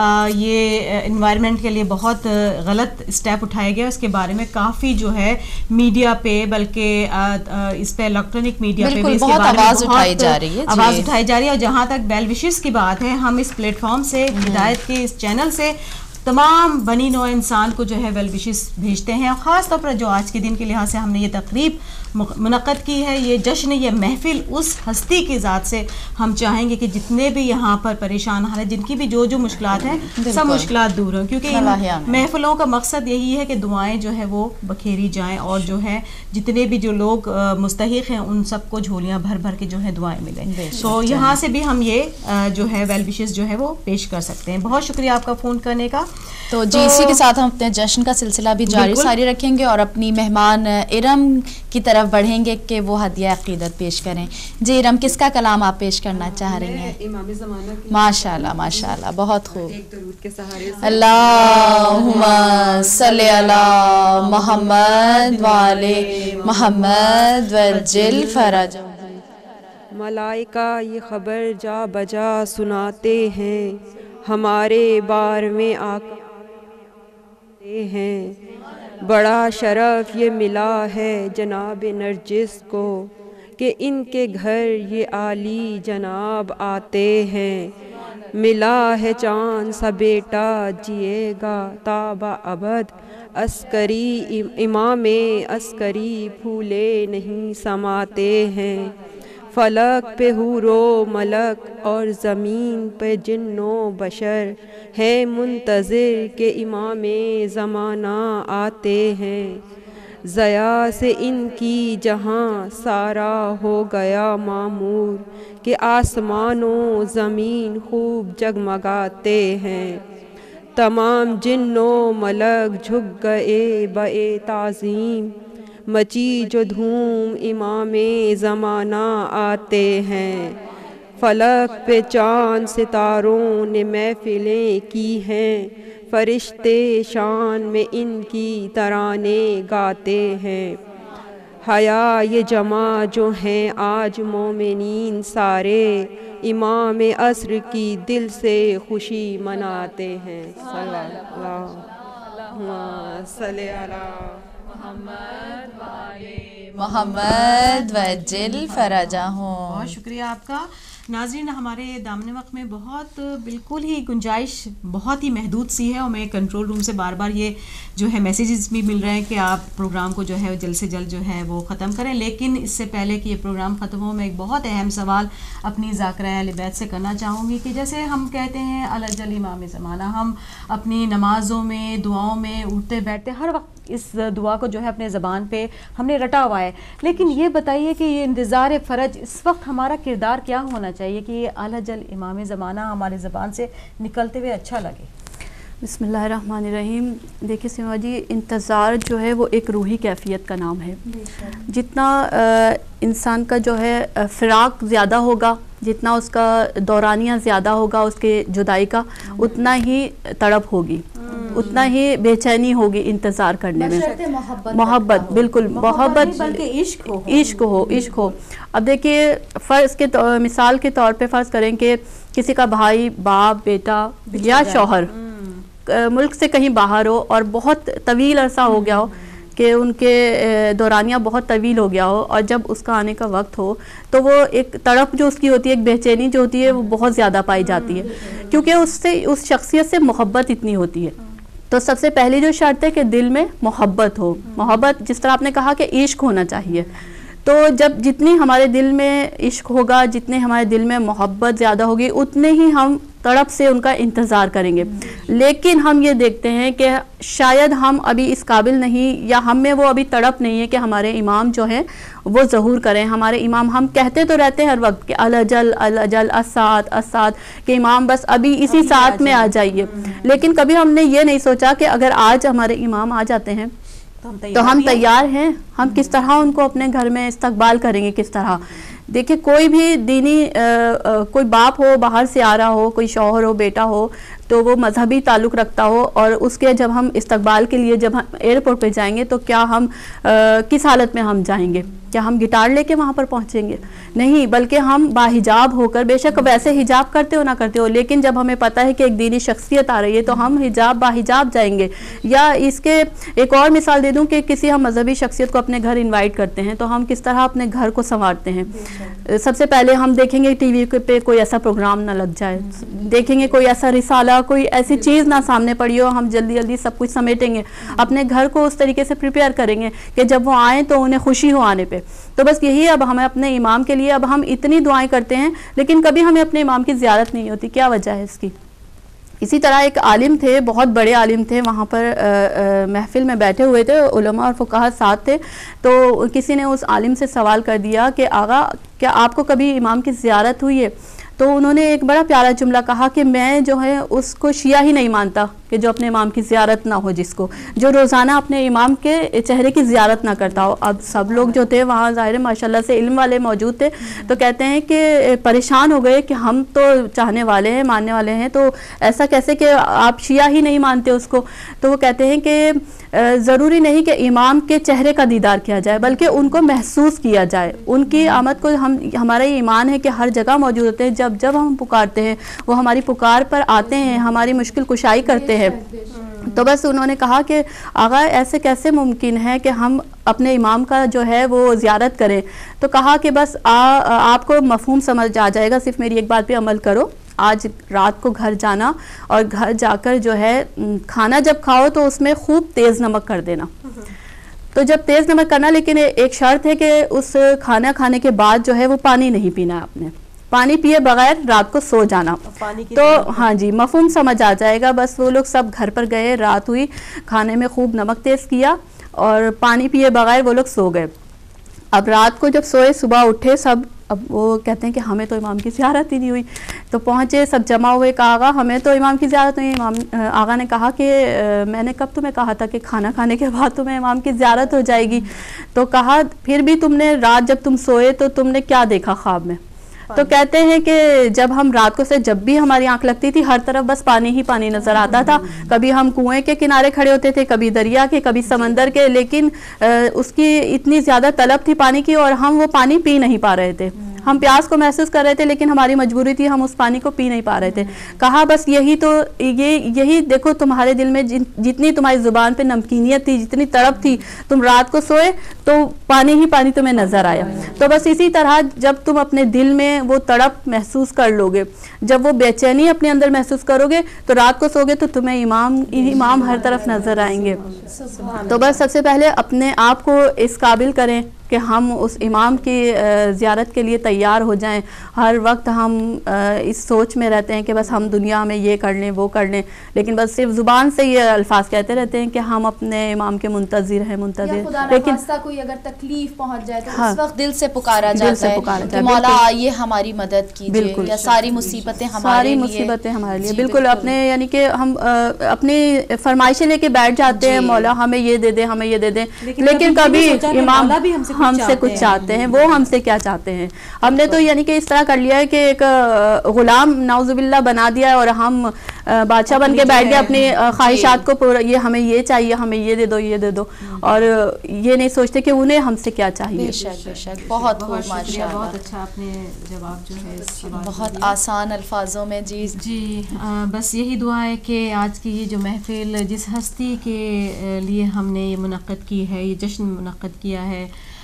یہ انوائرمنٹ کے لیے بہت غلط اسٹیپ اٹھایا گیا، اس کے بارے میں کافی جو ہے میڈیا پہ بلکہ اس پہ الیکٹرانک میڈیا پہ بھی اس کے بارے میں آواز اٹھائی جا رہی ہے آواز اٹھائی جا رہی ہے. اور جہاں تک بیل وشز کی بات ہے، ہم اس پلیٹ فارم سے ہدایت کے اس چینل سے तमाम बनी नौ इंसान को जो है वेल विशेस भेजते हैं। और ख़ास तौर पर जो आज के दिन के लिहाज से हमने ये तकरीब मुनक़्क़द की है, ये जश्न, ये महफ़िल, उस हस्ती की ज़ात से हम चाहेंगे कि जितने भी यहाँ पर परेशान हाल है, जिनकी भी जो जो मुश्किलात हैं, सब मुश्किलात दूर हों, क्योंकि इन महफ़िलों का मकसद यही है कि दुआएं जो है वो बखेरी जाएं और जो है जितने भी जो लोग मुस्तहिक़ हैं उन सबको झोलियाँ भर भर के जो है दुआएं मिलें। तो यहाँ से भी हम ये जो है वेल विशेस जो है वो पेश कर सकते हैं। बहुत शुक्रिया आपका फ़ोन करने का। तो जी इसी के साथ हम अपने जश्न का सिलसिला भी जारी सारी रखेंगे और अपनी मेहमान इरम की तरफ बढ़ेंगे कि वो हदिया अक़ीदत पेश करें। जी इरम, किसका कलाम आप पेश करना चाह रही हैं? इमाम ज़माना की। माशाल्लाह माशाल्लाह, बहुत खूब। एक दरूद के सहारे से अल्लाहुम्मा सल्ली अला मोहम्मद वाले मोहम्मद वज्जिल फरज। मलाइका ये खबर जा बजा सुनाते हैं, हमारे बार में आकर हैं। बड़ा शरफ ये मिला है जनाब नरजिस को कि इनके घर ये आली जनाब आते हैं। मिला है चांद सा बेटा जिएगा ताबा अबद, अस्करी इमामे अस्करी फूले नहीं समाते हैं। फलक पे हूरो मलक और ज़मीन पे जिन्नो बशर है मुंतज़िर के इमामे ज़माना आते हैं। ज़या से इनकी जहाँ सारा हो गया मामूर कि आसमानों ज़मीन खूब जगमगाते हैं। तमाम जिन्नो मलक झुक गए बए ताज़ीम, मची जो धूम इमामे ज़माना आते हैं। फलक पे चाँद सितारों ने महफिलें की हैं, फरिश्ते शान में इनकी तराने गाते हैं। हया ये जमा जो हैं आज मोमिनीन सारे, इमाम अस्र की दिल से खुशी मनाते हैं। सल्लल्लाहु अलैहि मोहम्मद वज्जिल फरजाहू। बहुत शुक्रिया आपका। नाज़रीन, हमारे दामन वक्त में बहुत बिल्कुल ही गुंजाइश बहुत ही महदूद सी है और मैं कंट्रोल रूम से बार बार ये जो है मैसेजेस भी मिल रहे हैं कि आप प्रोग्राम को जो है जल्द से जल्द जो है वो ख़त्म करें। लेकिन इससे पहले कि ये प्रोग्राम ख़त्म हो, मैं एक बहुत अहम सवाल अपनी ज़ाकरा अहले बैत से करना चाहूँगी कि जैसे हम कहते हैं अलजल इमाम ज़माना, हम अपनी नमाज़ों में दुआओं में उठते बैठते हर वक्त इस दुआ को जो है अपने ज़बान पे हमने रटा हुआ है। लेकिन ये बताइए कि ये इंतज़ार फ़रज इस वक्त हमारा किरदार क्या होना चाहिए कि ये आला जल इमाम ज़माना हमारे ज़बान से निकलते हुए अच्छा लगे? बिस्मिल्लाहिर्रहमानिर्रहीम। देखिए सीमा जी, इंतज़ार जो है वो एक रूही कैफियत का नाम है। जितना इंसान का जो है फ़िराक ज़्यादा होगा, जितना उसका दौरानिया ज़्यादा होगा उसके जुदाई का, उतना ही तड़प होगी, उतना ही बेचैनी होगी इंतज़ार करने में। मोहब्बत, बिल्कुल मोहब्बत, इश्क हो, इश्क हो, इश्क हो। अब देखिए फ़र्ज़ के मिसाल के तौर पे फ़र्ज़ करें कि किसी का भाई, बाप, बेटा या शौहर मुल्क से कहीं बाहर हो और बहुत तवील अरसा हो गया हो कि उनके दौरानिया बहुत तवील हो गया हो, और जब उसका आने का वक्त हो तो वो एक तड़प जो उसकी होती है, एक बेचैनी जो होती है वो बहुत ज़्यादा पाई जाती है, क्योंकि उससे उस शख्सियत से मोहब्बत इतनी होती है। तो सबसे पहली जो शर्त है कि दिल में मोहब्बत हो। मोहब्बत जिस तरह आपने कहा कि इश्क होना चाहिए, तो जब जितनी हमारे दिल में इश्क होगा, जितने हमारे दिल में मोहब्बत ज़्यादा होगी, उतने ही हम तड़प से उनका इंतज़ार करेंगे। लेकिन हम ये देखते हैं कि शायद हम अभी इस काबिल नहीं, या हम में वो अभी तड़प नहीं है कि हमारे इमाम जो हैं वो ज़हूर करें। हमारे इमाम, हम कहते तो रहते हैं हर वक्त कि अलजल अलजल असाद असाद के इमाम बस अभी इसी साथ में आ जाइए, लेकिन कभी हमने ये नहीं सोचा कि अगर आज हमारे इमाम आ जाते हैं तो हम तैयार हैं, हम किस तरह उनको अपने घर में इस्तकबाल करेंगे, किस तरह। देखिए कोई भी दीनी आ, आ, कोई बाप हो बाहर से आ रहा हो, कोई शौहर हो, बेटा हो, तो वो मजहबी ताल्लुक़ रखता हो, और उसके जब हम इस्तकबाल के लिए जब हम एयरपोर्ट पे जाएंगे तो क्या हम आ, किस हालत में हम जाएंगे। کیا ہم گٹار لے کے وہاں پر پہنچیں گے؟ نہیں، بلکہ ہم باحجاب ہو کر، بے شک ویسے حجاب کرتے ہو نہ کرتے ہو، لیکن جب ہمیں پتہ ہے کہ ایک دینی شخصیت آ رہی ہے تو ہم حجاب باحجاب جائیں گے. یا اس کے ایک اور مثال دے دوں کہ کسی ہم مذہبی شخصیت کو اپنے گھر انوائٹ کرتے ہیں تو ہم کس طرح اپنے گھر کو سنوارتے ہیں. سب سے پہلے ہم دیکھیں گے ٹی وی پہ کوئی ایسا پروگرام نہ لگ جائے، دیکھیں گے کوئی ایسا رسالہ، کوئی ایسی چیز نہ سامنے پڑی ہو، ہم جلدی جلدی سب کچھ سمیٹیں گے، اپنے گھر کو اس طریقے سے پریپیئر کریں گے کہ جب وہ آئیں تو انہیں خوشی ہو آنے پہ. تو بس یہی اب ہمیں اپنے امام کے لیے، اب ہم اتنی دعائیں کرتے ہیں لیکن کبھی ہمیں اپنے امام کی زیارت نہیں ہوتی. کیا وجہ ہے اس کی؟ اسی طرح ایک عالم تھے، بہت بڑے عالم تھے، وہاں پر محفل میں بیٹھے ہوئے تھے، علماء اور فقہاء ساتھ تھے، تو کسی نے اس عالم سے سوال کر دیا کہ آغا کیا آپ کو کبھی امام کی زیارت ہوئی ہے؟ تو انہوں نے ایک بڑا پیارا جملہ کہا کہ میں جو ہے اس کو شیعہ ہی نہیں مانتا کہ جو اپنے امام کی زیارت نہ ہو، جس کو جو روزانہ اپنے امام کے چہرے کی زیارت نہ کرتا ہو. اب سب لوگ جو تھے وہاں ظاہر ماشاءاللہ سے علم والے موجود تھے، تو کہتے ہیں کہ پریشان ہو گئے کہ ہم تو چاہنے والے ہیں، ماننے والے ہیں، تو ایسا کیسے کہ آپ شیعہ ہی نہیں مانتے اس کو؟ تو وہ کہتے ہیں کہ ضروری نہیں کہ امام کے چہرے کا دیدار کیا جائے بلکہ ان کو محسوس کیا جائے. ان کی آمد کو ہم ہمارا یہ ایمان ہے کہ ہر جگہ موجود ہوتے ہیں، جب جب ہم پکارتے ہیں وہ ہماری پکار پر آتے ہیں، ہماری مشکل کشائی کرتے ہیں. تو بس انہوں نے کہا کہ آغا ایسے کیسے ممکن ہے کہ ہم اپنے امام کا جو ہے وہ زیارت کریں؟ تو کہا کہ بس آپ کو مفہوم سمجھ آ جائے گا، صرف میری ایک بات پہ عمل کرو. آج رات کو گھر جانا اور گھر جا کر جو ہے کھانا جب کھاؤ تو اس میں خوب تیز نمک کر دینا. تو جب تیز نمک کرنا، لیکن ایک شرط ہے کہ اس کھانا کھانے کے بعد جو ہے وہ پانی نہیں پینا ہے، آپ نے پانی پیے بغیر رات کو سو جانا. تو ہاں جی مفہوم سمجھ آ جائے گا. بس وہ لوگ سب گھر پر گئے، رات ہوئی، کھانے میں خوب نمک تیز کیا اور پانی پیے بغیر وہ لوگ سو گئے. اب رات کو جب سوئے، صبح اٹھے سب، اب وہ کہتے ہیں کہ ہمیں تو امام کی زیارت ہی نہیں ہوئی. تو پہنچے، سب جمع ہوئے، کہا آغا ہمیں تو امام کی زیارت نہیں. امام آغا نے کہا کہ میں نے کب تمہیں کہا تھا کہ کھانا کھانے کے بعد تمہیں امام کی زیارت ہو جائے گی؟ تو کہا پھر بھی تم نے رات جب تم سوئے تو تم نے کیا دیکھا خواب میں؟ تو کہتے ہیں کہ جب ہم رات کو سے جب بھی ہماری آنکھ لگتی تھی ہر طرف بس پانی ہی پانی نظر آتا تھا. کبھی ہم کنویں کے کنارے کھڑے ہوتے تھے، کبھی دریا کے، کبھی سمندر کے، لیکن اس کی اتنی زیادہ طلب تھی پانی کی اور ہم وہ پانی پی نہیں پا رہے تھے. ہم پیاس کو محسوس کر رہے تھے لیکن ہماری مجبوری تھی، ہم اس پانی کو پی نہیں پا رہے تھے. کہا بس یہی تو یہ یہی دیکھو تمہارے دل میں جتنی تمہاری زبان پہ نمکینیت تھی، جتنی تڑپ تھی، تم رات کو سوئے تو پانی ہی پانی تمہیں نظر آیا. تو بس اسی طرح جب تم اپنے دل میں وہ تڑپ محسوس کر لو گے، جب وہ بے چینی اپنے اندر محسوس کرو گے تو رات کو سو گے تو تمہیں امام امام ہر طرف نظر آئیں گے. تو بس سب سے پہلے اپنے آپ کو اس قابل کریں کہ ہم اس امام کی زیارت کے لیے تیار ہو جائیں. ہر وقت ہم اس سوچ میں رہتے ہیں کہ بس ہم دنیا میں یہ کر لیں وہ کر لیں، لیکن بس صرف زبان سے یہ الفاظ کہتے رہتے ہیں کہ ہم اپنے امام کے منتظر ہیں منتظر. لیکن کوئی اگر تکلیف پہنچ جائے تو اس وقت دل سے پکارا جاتا ہے کہ مولا آئیے ہماری مدد کیجیے، یا ساری مصیبتیں ہمارے لیے مصیبتیں ہمارے لیے بالکل اپنے یعنی کہ ہم اپنی فرمائشیں لے کے بیٹھ جاتے ہیں، مولا ہمیں یہ دے دیں ہمیں یہ دے دیں، لیکن کبھی امام ہم سے کچھ چاہتے ہیں، وہ ہم سے کیا چاہتے ہیں. ہم نے تو یعنی کہ اس طرح کر لیا ہے کہ ایک غلام نعوذ باللہ بنا دیا ہے اور ہم بادشاہ بن کے بیٹھ گئے اپنی خواہشات کو پورا، یہ ہمیں یہ چاہیے، ہمیں یہ دے دو یہ دے دو، اور یہ نہیں سوچتے کہ انہیں ہم سے کیا چاہیے. بے شک بے شک بہت خوب ماشاءاللہ، بہت اچھا آپ نے جواب جو ہے بہت آسان الفاظوں میں. جی جی بس یہی دعا ہے کہ آج کی یہ جو محفل جس ہستی کے لیے ہم نے یہ منعقد کی ہے، یہ جشن منعقد کیا ہے،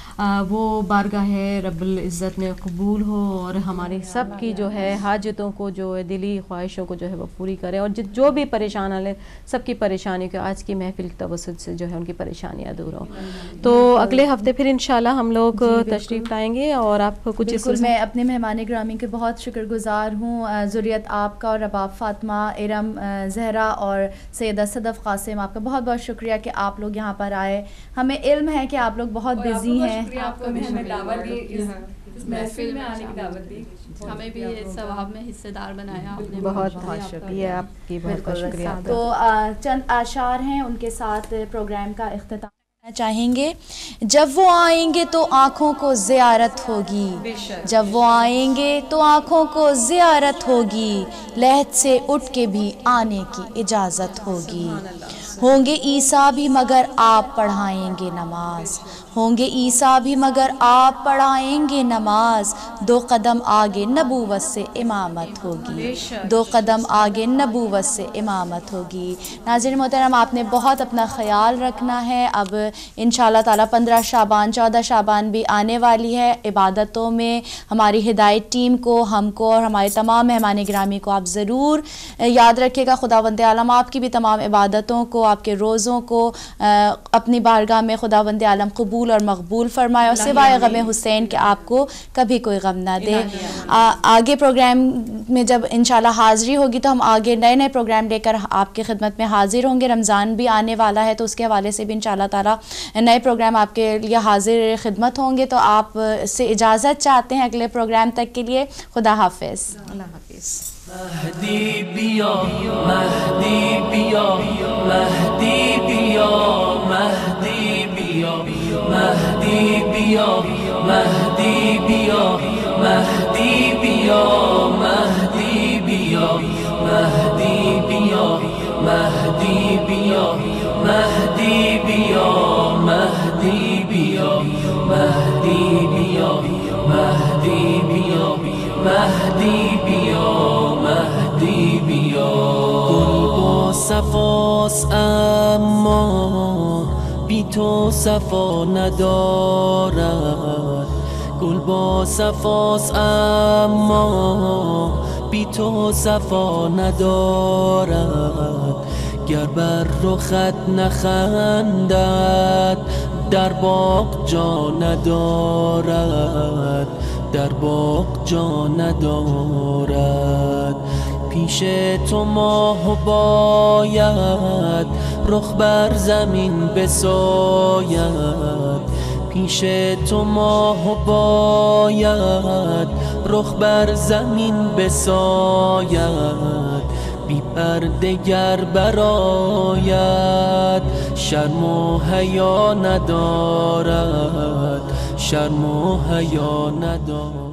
وہ بارگاہ رب العزت میں قبول ہو اور ہماری سب کی جو ہے حاجتوں کو، جو ہے دلی خواہشوں کو جو ہے وہ پوری کرے، اور جو بھی پریشان آ لے سب کی پریشانی کو آج کی محفل کے توسط سے جو ہے ان کی پریشانیاں دور ہوں. تو اگلے ہفتے پھر انشاءاللہ ہم لوگ تشریف لائیں گے اور آپ کچھ بالکل. میں اپنے مہمان گرامی کے بہت شکر گزار ہوں، ذریت آپ کا اور رباب فاطمہ، ارم زہرا اور سیدہ صدف قاسم، آپ کا بہت بہت شکریہ کہ آپ لوگ یہاں پر آئے. ہمیں علم ہے کہ آپ لوگ بہت بزی ہیں، آپ کو بھی ہمیں دعوت دی، اس محفل میں آنے کی دعوت دی، ہمیں بھی ثواب میں حصے دار بنایا آپ نے. بہت بہت شکریہ آپ کی، بہت بہت شکریہ. تو چند اشعار ہیں ان کے ساتھ پروگرام کا اختتام کرنا چاہیں گے. جب وہ آئیں گے تو آنکھوں کو زیارت ہوگی، جب وہ آئیں گے تو آنکھوں کو زیارت ہوگی، لحد سے اٹھ کے بھی آنے کی اجازت ہوگی. होंगे ईसा भी मगर आप पढ़ाएंगे नमाज, होंगे ईसा भी मगर आप पढ़ाएंगे नमाज, दो कदम आगे नबूवत से इमामत होगी, दो कदम आगे नबूवत से इमामत होगी। नाज़रीन मोहतरम, आपने बहुत अपना ख्याल रखना है। अब इंशाअल्लाह ताला पंद्रह शाबान चौदह शाबान भी आने वाली है। इबादतों में हमारी हिदायत टीम को, हमको और हमारे तमाम मेहमान गिरामी को आप ज़रूर याद रखिएगा। खुदावंद आलम आपकी भी तमाम इबादतों को, आपके रोज़ों को अपनी बारगाह में खुदावंद आलम कबूल और मकबूल फरमाए और सिवाय गम हुसैन के आपको कभी कोई गम ना दे। आ, आगे प्रोग्राम में जब इंशाल्लाह हाज़िरी होगी तो हम आगे नए नए प्रोग्राम लेकर आपकी खिदमत में हाजिर होंगे। रमज़ान भी आने वाला है तो उसके हवाले से भी इंशाल्लाह ताला नए प्रोग्राम आपके लिए हाजिर खिदमत होंगे। तो आप से इजाज़त चाहते हैं अगले प्रोग्राम तक के लिए। खुदा हाफिज़। अल्लाह हाफिज़। महदी बिया महदी बिया महदी बिया महदी बिया महदी बिया महदी बिया महदी बिया महदी बिया महदी बिया महदी बिया महदी बिया महदी बिया महदी बिया महदी बिया महदी बिया महदी बिया گل با صفاست اما بی تو صفا ندارد، گل با صفاست اما بی تو صفا ندارد، گر بر رخت نخندد در باغ جا ندارد، در باغ جا ندارد. پیش تو ماه باید رخ بر زمین بساید، پیش تو ماه باید رخ بر زمین بساید، بی پرده گر برآید شرم و حیا ندارد، شرم و حیا ندارد.